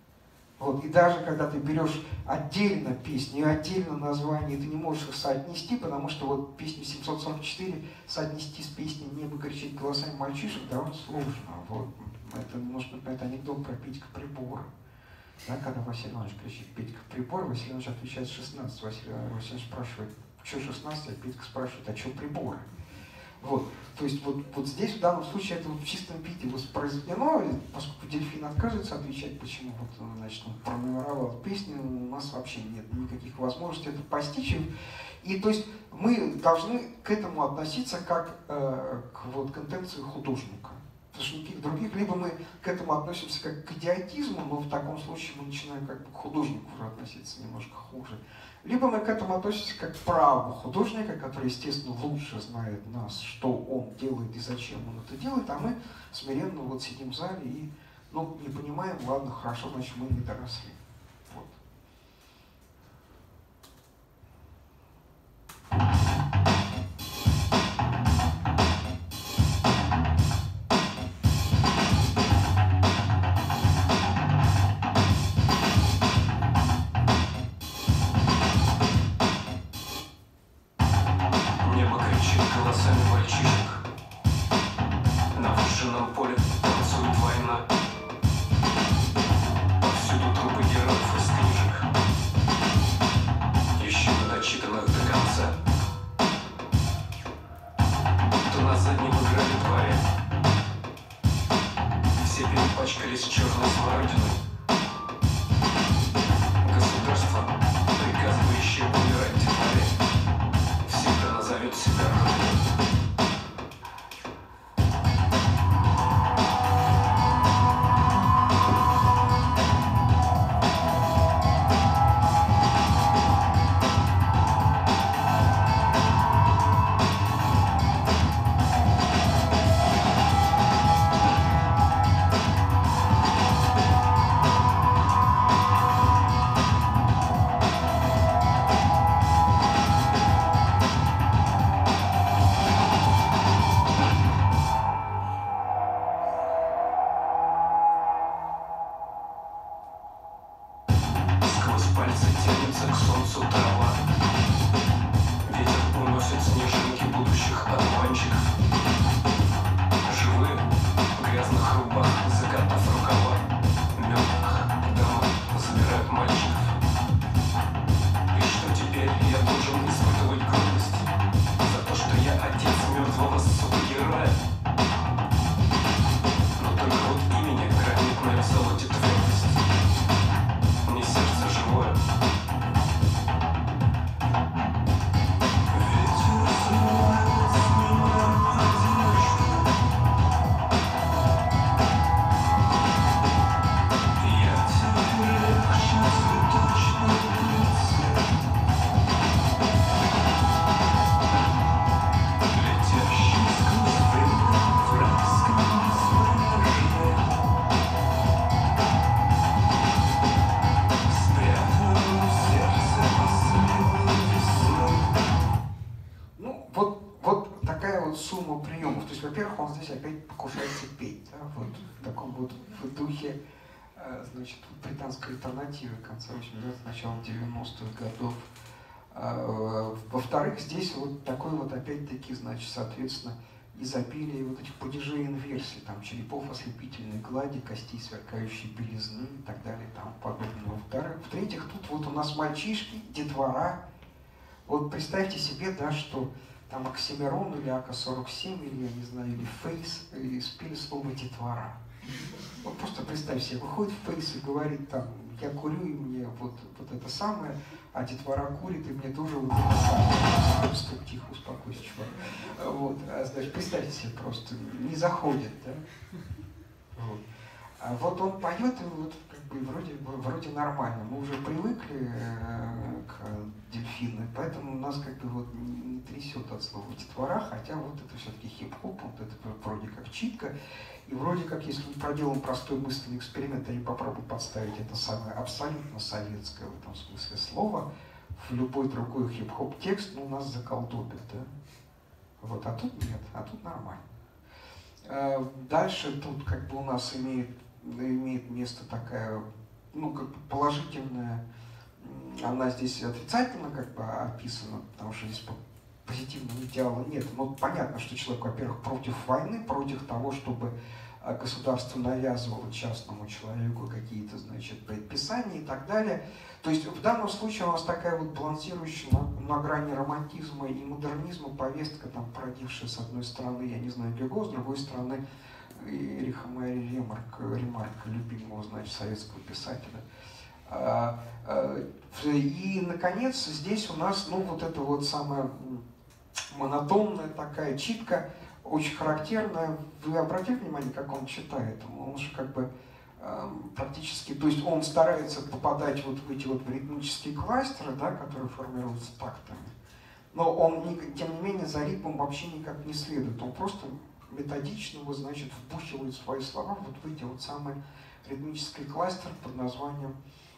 вот, и даже когда ты берешь отдельно песни и отдельно название, ты не можешь их соотнести, потому что вот песню семьсот сорок четыре соотнести с песней «Небо кричит голосами мальчишек» довольно сложно. Вот. Это немножко напоминает анекдот про Петька Прибора. Да, когда Василий Иванович кричит «Петька Прибор», Василий Иванович отвечает шестнадцать. Василий Иванович спрашивает, что шестнадцать, а Петька спрашивает, а что приборы? Вот. То есть вот, вот здесь в данном случае это в чистом виде воспроизведено, поскольку дельфин отказывается отвечать, почему вот, значит, он пронумеровал песню, у нас вообще нет никаких возможностей это постичь. И то есть мы должны к этому относиться как э, к, вот, к интенции художника. Потому что никаких других, либо мы к этому относимся как к идиотизму, но в таком случае мы начинаем как бы к художнику уже относиться немножко хуже. Либо мы к этому относимся как к праву художника, который, естественно, лучше знает нас, что он делает и зачем он это делает, а мы смиренно вот сидим в зале и, ну, не понимаем, ладно, хорошо, значит, мы не доросли. Вот. Ветер вот в таком вот в духе, значит, британской альтернативы конца восьмидесятых, начала девяностых годов. Во-вторых, здесь вот такой вот опять-таки, значит, соответственно, изобилие вот этих падежей инверсий, там, черепов ослепительной глади, костей сверкающей белизны и так далее и тому подобное. Во-вторых, в-третьих, тут вот у нас мальчишки, детвора. Вот представьте себе, да, что там Оксимирон или АК сорок семь, или, я не знаю, или Фейс, и спели слово детвора. Вот просто представь себе, выходит Фейс и говорит там, я курю, и мне вот, вот это самое, а детвора курит, и мне тоже вот это самое. Стоп, тихо, успокойся, чувак. Вот, а, значит, представьте себе просто, не заходит, да? Вот. А вот он поет, и вот как бы вроде, вроде нормально. Мы уже привыкли э, к дельфину, поэтому у нас как бы вот не, не трясет от слова детвора, хотя вот это все-таки хип-хоп, вот это вроде как читка. И вроде как, если мы проделаем простой мысленный эксперимент, они попробуют подставить это самое абсолютно советское в этом смысле слово в любой другой хип-хоп текст, ну, нас заколдобит, да? Вот, а тут нет, а тут нормально. Дальше тут как бы у нас имеет, имеет место такая, ну, как бы положительная, она здесь отрицательно как бы описана, потому что здесь позитивного идеала нет. Ну, понятно, что человек, во-первых, против войны, против того, чтобы государство навязывало частному человеку какие-то, значит, предписания и так далее. То есть в данном случае у нас такая вот балансирующая на, на грани романтизма и модернизма повестка, там, породившая с одной стороны, я не знаю, Гюго, с другой стороны, Эриха Мэри Ремарка, Ремарка, любимого, значит, советского писателя. И, наконец, здесь у нас, ну, вот это вот самая монотонная такая читка, очень характерная. Вы обратите внимание, как он читает? Он же как бы э, практически, то есть он старается попадать вот в эти вот ритмические кластеры, да, которые формируются тактами, но он, не, тем не менее, за ритмом вообще никак не следует. Он просто методично, вот, значит, вбухивает свои слова вот в эти вот самые ритмические кластеры под названием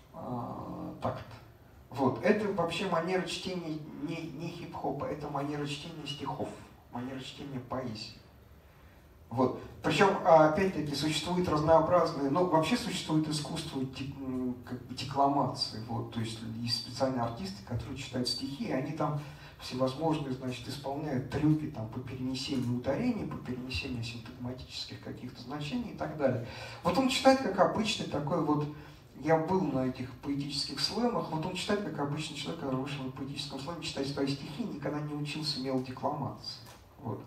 э, такт. Вот. Это вообще манера чтения не, не хип-хопа, это манера чтения стихов, манера чтения поэзии. Вот. Причем, опять-таки, существует разнообразные, ну, вообще существует искусство как бы декламации, вот, то есть есть специальные артисты, которые читают стихи, и они там всевозможные, значит, исполняют трюки там, по перенесению ударений, по перенесению синтагматических каких-то значений и так далее. Вот он читает, как обычный такой вот. Я был на этих поэтических слэмах, вот он читает, как обычный человек, который вышел на поэтическом слэме, читает свои стихи, никогда не учился мелодекламации. Вот.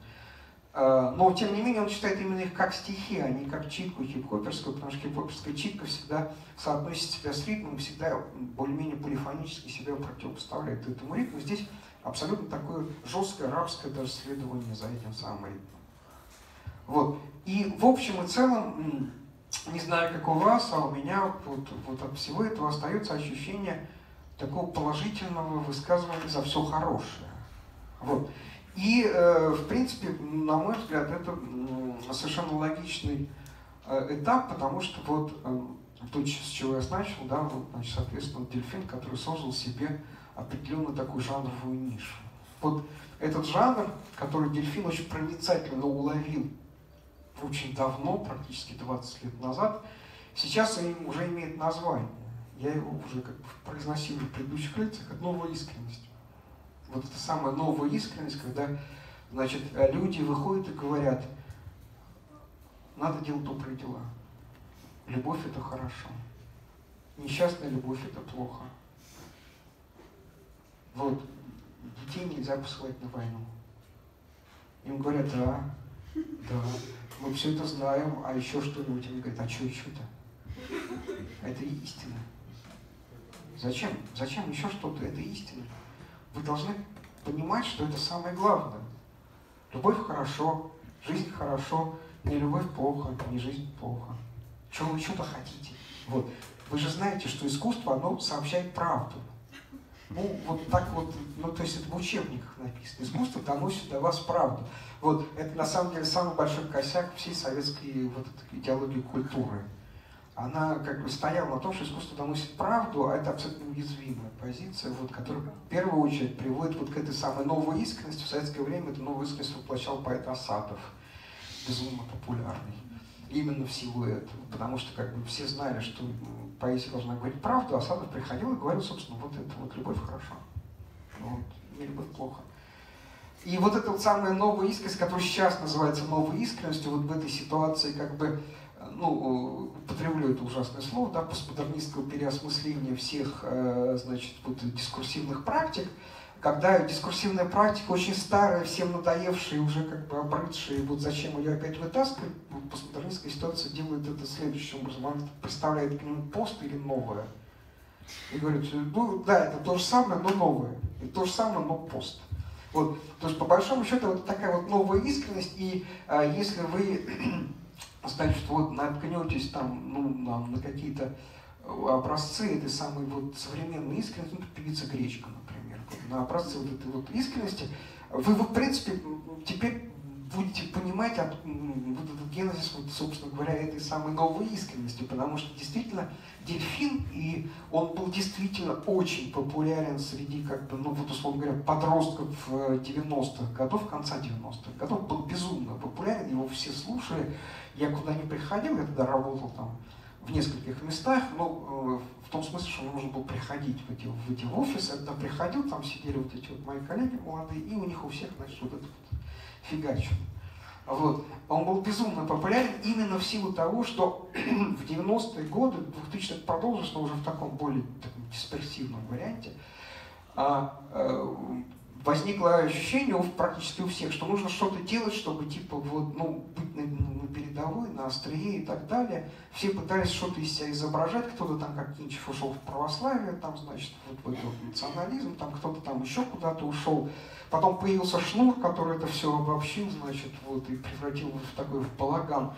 Но, тем не менее, он читает именно их как стихи, а не как читку хип-хоперскую, потому что хип-хоперская читка всегда соотносит себя с ритмом, всегда более-менее полифонически себя противопоставляет этому ритму. Здесь абсолютно такое жесткое, рабское даже следование за этим самым ритмом. Вот. И в общем и целом, не знаю, как у вас, а у меня вот, вот от всего этого остается ощущение такого положительного высказывания за все хорошее. Вот. И, э, в принципе, на мой взгляд, это э, совершенно логичный э, этап, потому что вот э, то, с чего я начал, да, вот, значит, соответственно, дельфин, который создал себе определенную такую жанровую нишу. Вот этот жанр, который дельфин очень проницательно уловил очень давно, практически двадцать лет назад, сейчас уже имеет название. Я его уже как бы произносил в предыдущих лекциях, это новая искренность. Вот это самая новая искренность, когда, значит, люди выходят и говорят, надо делать добрые дела. Любовь – это хорошо. Несчастная любовь – это плохо. Вот. Детей нельзя посылать на войну. Им говорят, да, да, мы все это знаем, а еще что-нибудь. Они говорят, а что еще-то? Это истина. Зачем? Зачем еще что-то? Это истина. Вы должны понимать, что это самое главное. Любовь хорошо, жизнь хорошо, не любовь плохо, не жизнь плохо. Чего вы что-то хотите? Вот. Вы же знаете, что искусство, оно сообщает правду. Ну, вот так вот, ну, то есть это в учебниках написано. Искусство доносит до вас правду. Вот, это на самом деле самый большой косяк всей советской вот этой идеологии культуры. Она как бы стояла на том, что искусство доносит правду, а это абсолютно уязвимая позиция, вот, которая в первую очередь приводит вот к этой самой новой искренности. В советское время эту новую искренность воплощал поэт Асадов, безумно популярный. Именно в силу этого. Потому что как бы все знали, что поэзия должна говорить правду, а Асадов приходил и говорил, собственно, вот это вот любовь хорошо. Вот, не любовь плохо. И вот эта вот самая новая искренность, которая сейчас называется новой искренностью, вот в этой ситуации как бы, ну, употреблю это ужасное слово, да, постмодернистского переосмысления всех, значит, вот дискурсивных практик, когда дискурсивная практика очень старая, всем надоевшая, уже как бы обрыдшая, вот зачем ее опять вытаскивать, постмодернистская ситуация делает это следующим образом. Она представляет к нему пост или новое. И говорит, ну да, это то же самое, но новое. И то же самое, но пост. Вот. То есть, по большому счету, вот такая вот новая искренность, и а, если вы, значит, вот наткнетесь там, ну, на, на какие-то образцы этой самой вот современной искренности, ну, певица Гречка, например, на образцы вот этой вот искренности, вы, в принципе, теперь будете понимать от, вот этот генезис, вот, собственно говоря, этой самой новой искренности, потому что действительно дельфин, и он был действительно очень популярен среди, как бы, ну вот условно говоря, подростков девяностых годов, конца девяностых годов, был безумно популярен, его все слушали. Я куда ни приходил, я тогда работал там в нескольких местах, но э, в том смысле, что мне нужно было приходить в эти, в эти офисы, я туда приходил, там сидели вот эти вот мои коллеги молодые, и у них у всех, значит, вот это вот фигачил. Вот. Он был безумно популярен именно в силу того, что в девяностые годы, двухтысячных продолжилось, но уже в таком более таком диспрессивном варианте, а, а, возникло ощущение у, практически у всех, что нужно что-то делать, чтобы типа вот, ну, быть на, на передовой, на острие и так далее. Все пытались что-то из себя изображать, кто-то там, как Кинчев, ушел в православие, там, значит, вот в этот национализм, там кто-то там еще куда-то ушел. Потом появился Шнур, который это все обобщил, значит, вот, и превратил в такой в балаган.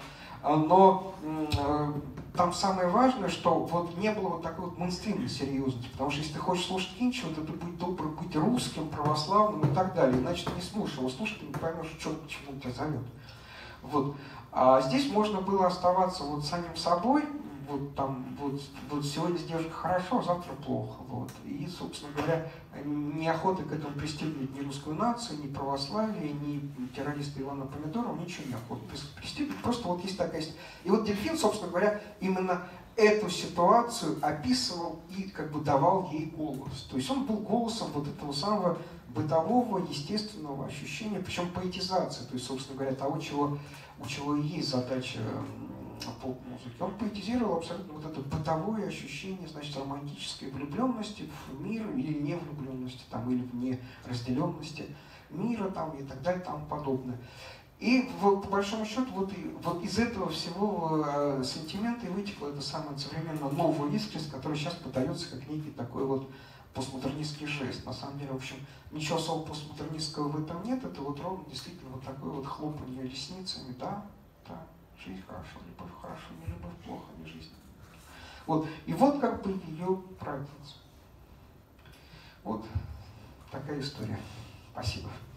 Но э, там самое важное, что вот не было вот такой вот мейнстримной серьезности, потому что если ты хочешь слушать Кинчева, то ты будь добр быть русским, православным и так далее, иначе ты не сможешь его слушать, ты не поймешь, что, почему он тебя зовет. Вот. А здесь можно было оставаться вот самим собой, вот там, вот, вот сегодня с девушкой хорошо, а завтра плохо, вот. И, собственно говоря, неохота к этому пристегивать ни русскую нацию, ни православие, ни террориста Ивана Помидорова, ничего не охота пристегивать, просто вот есть такая... И вот Дельфин, собственно говоря, именно эту ситуацию описывал и как бы давал ей голос. То есть он был голосом вот этого самого бытового, естественного ощущения, причем поэтизации, то есть, собственно говоря, того, чего, у чего и есть задача поп-музыки. Он поэтизировал абсолютно вот это бытовое ощущение, значит, романтической влюбленности в мир или не влюбленности, там, или в неразделенности мира там, и так далее, и тому подобное. И вот, по большому счету вот, и, вот из этого всего э, сентимента и вытекла эта самая современная новая искренность, которая сейчас подается как некий такой вот постмодернистский жест. На самом деле, в общем, ничего особо постмодернистского в этом нет, это вот ровно действительно вот такое вот хлопанье ресницами, да, да. Жизнь хорошо, любовь хорошо, не любовь плохо, не жизнь. Вот. И вот как бы ее праздник. Вот такая история. Спасибо.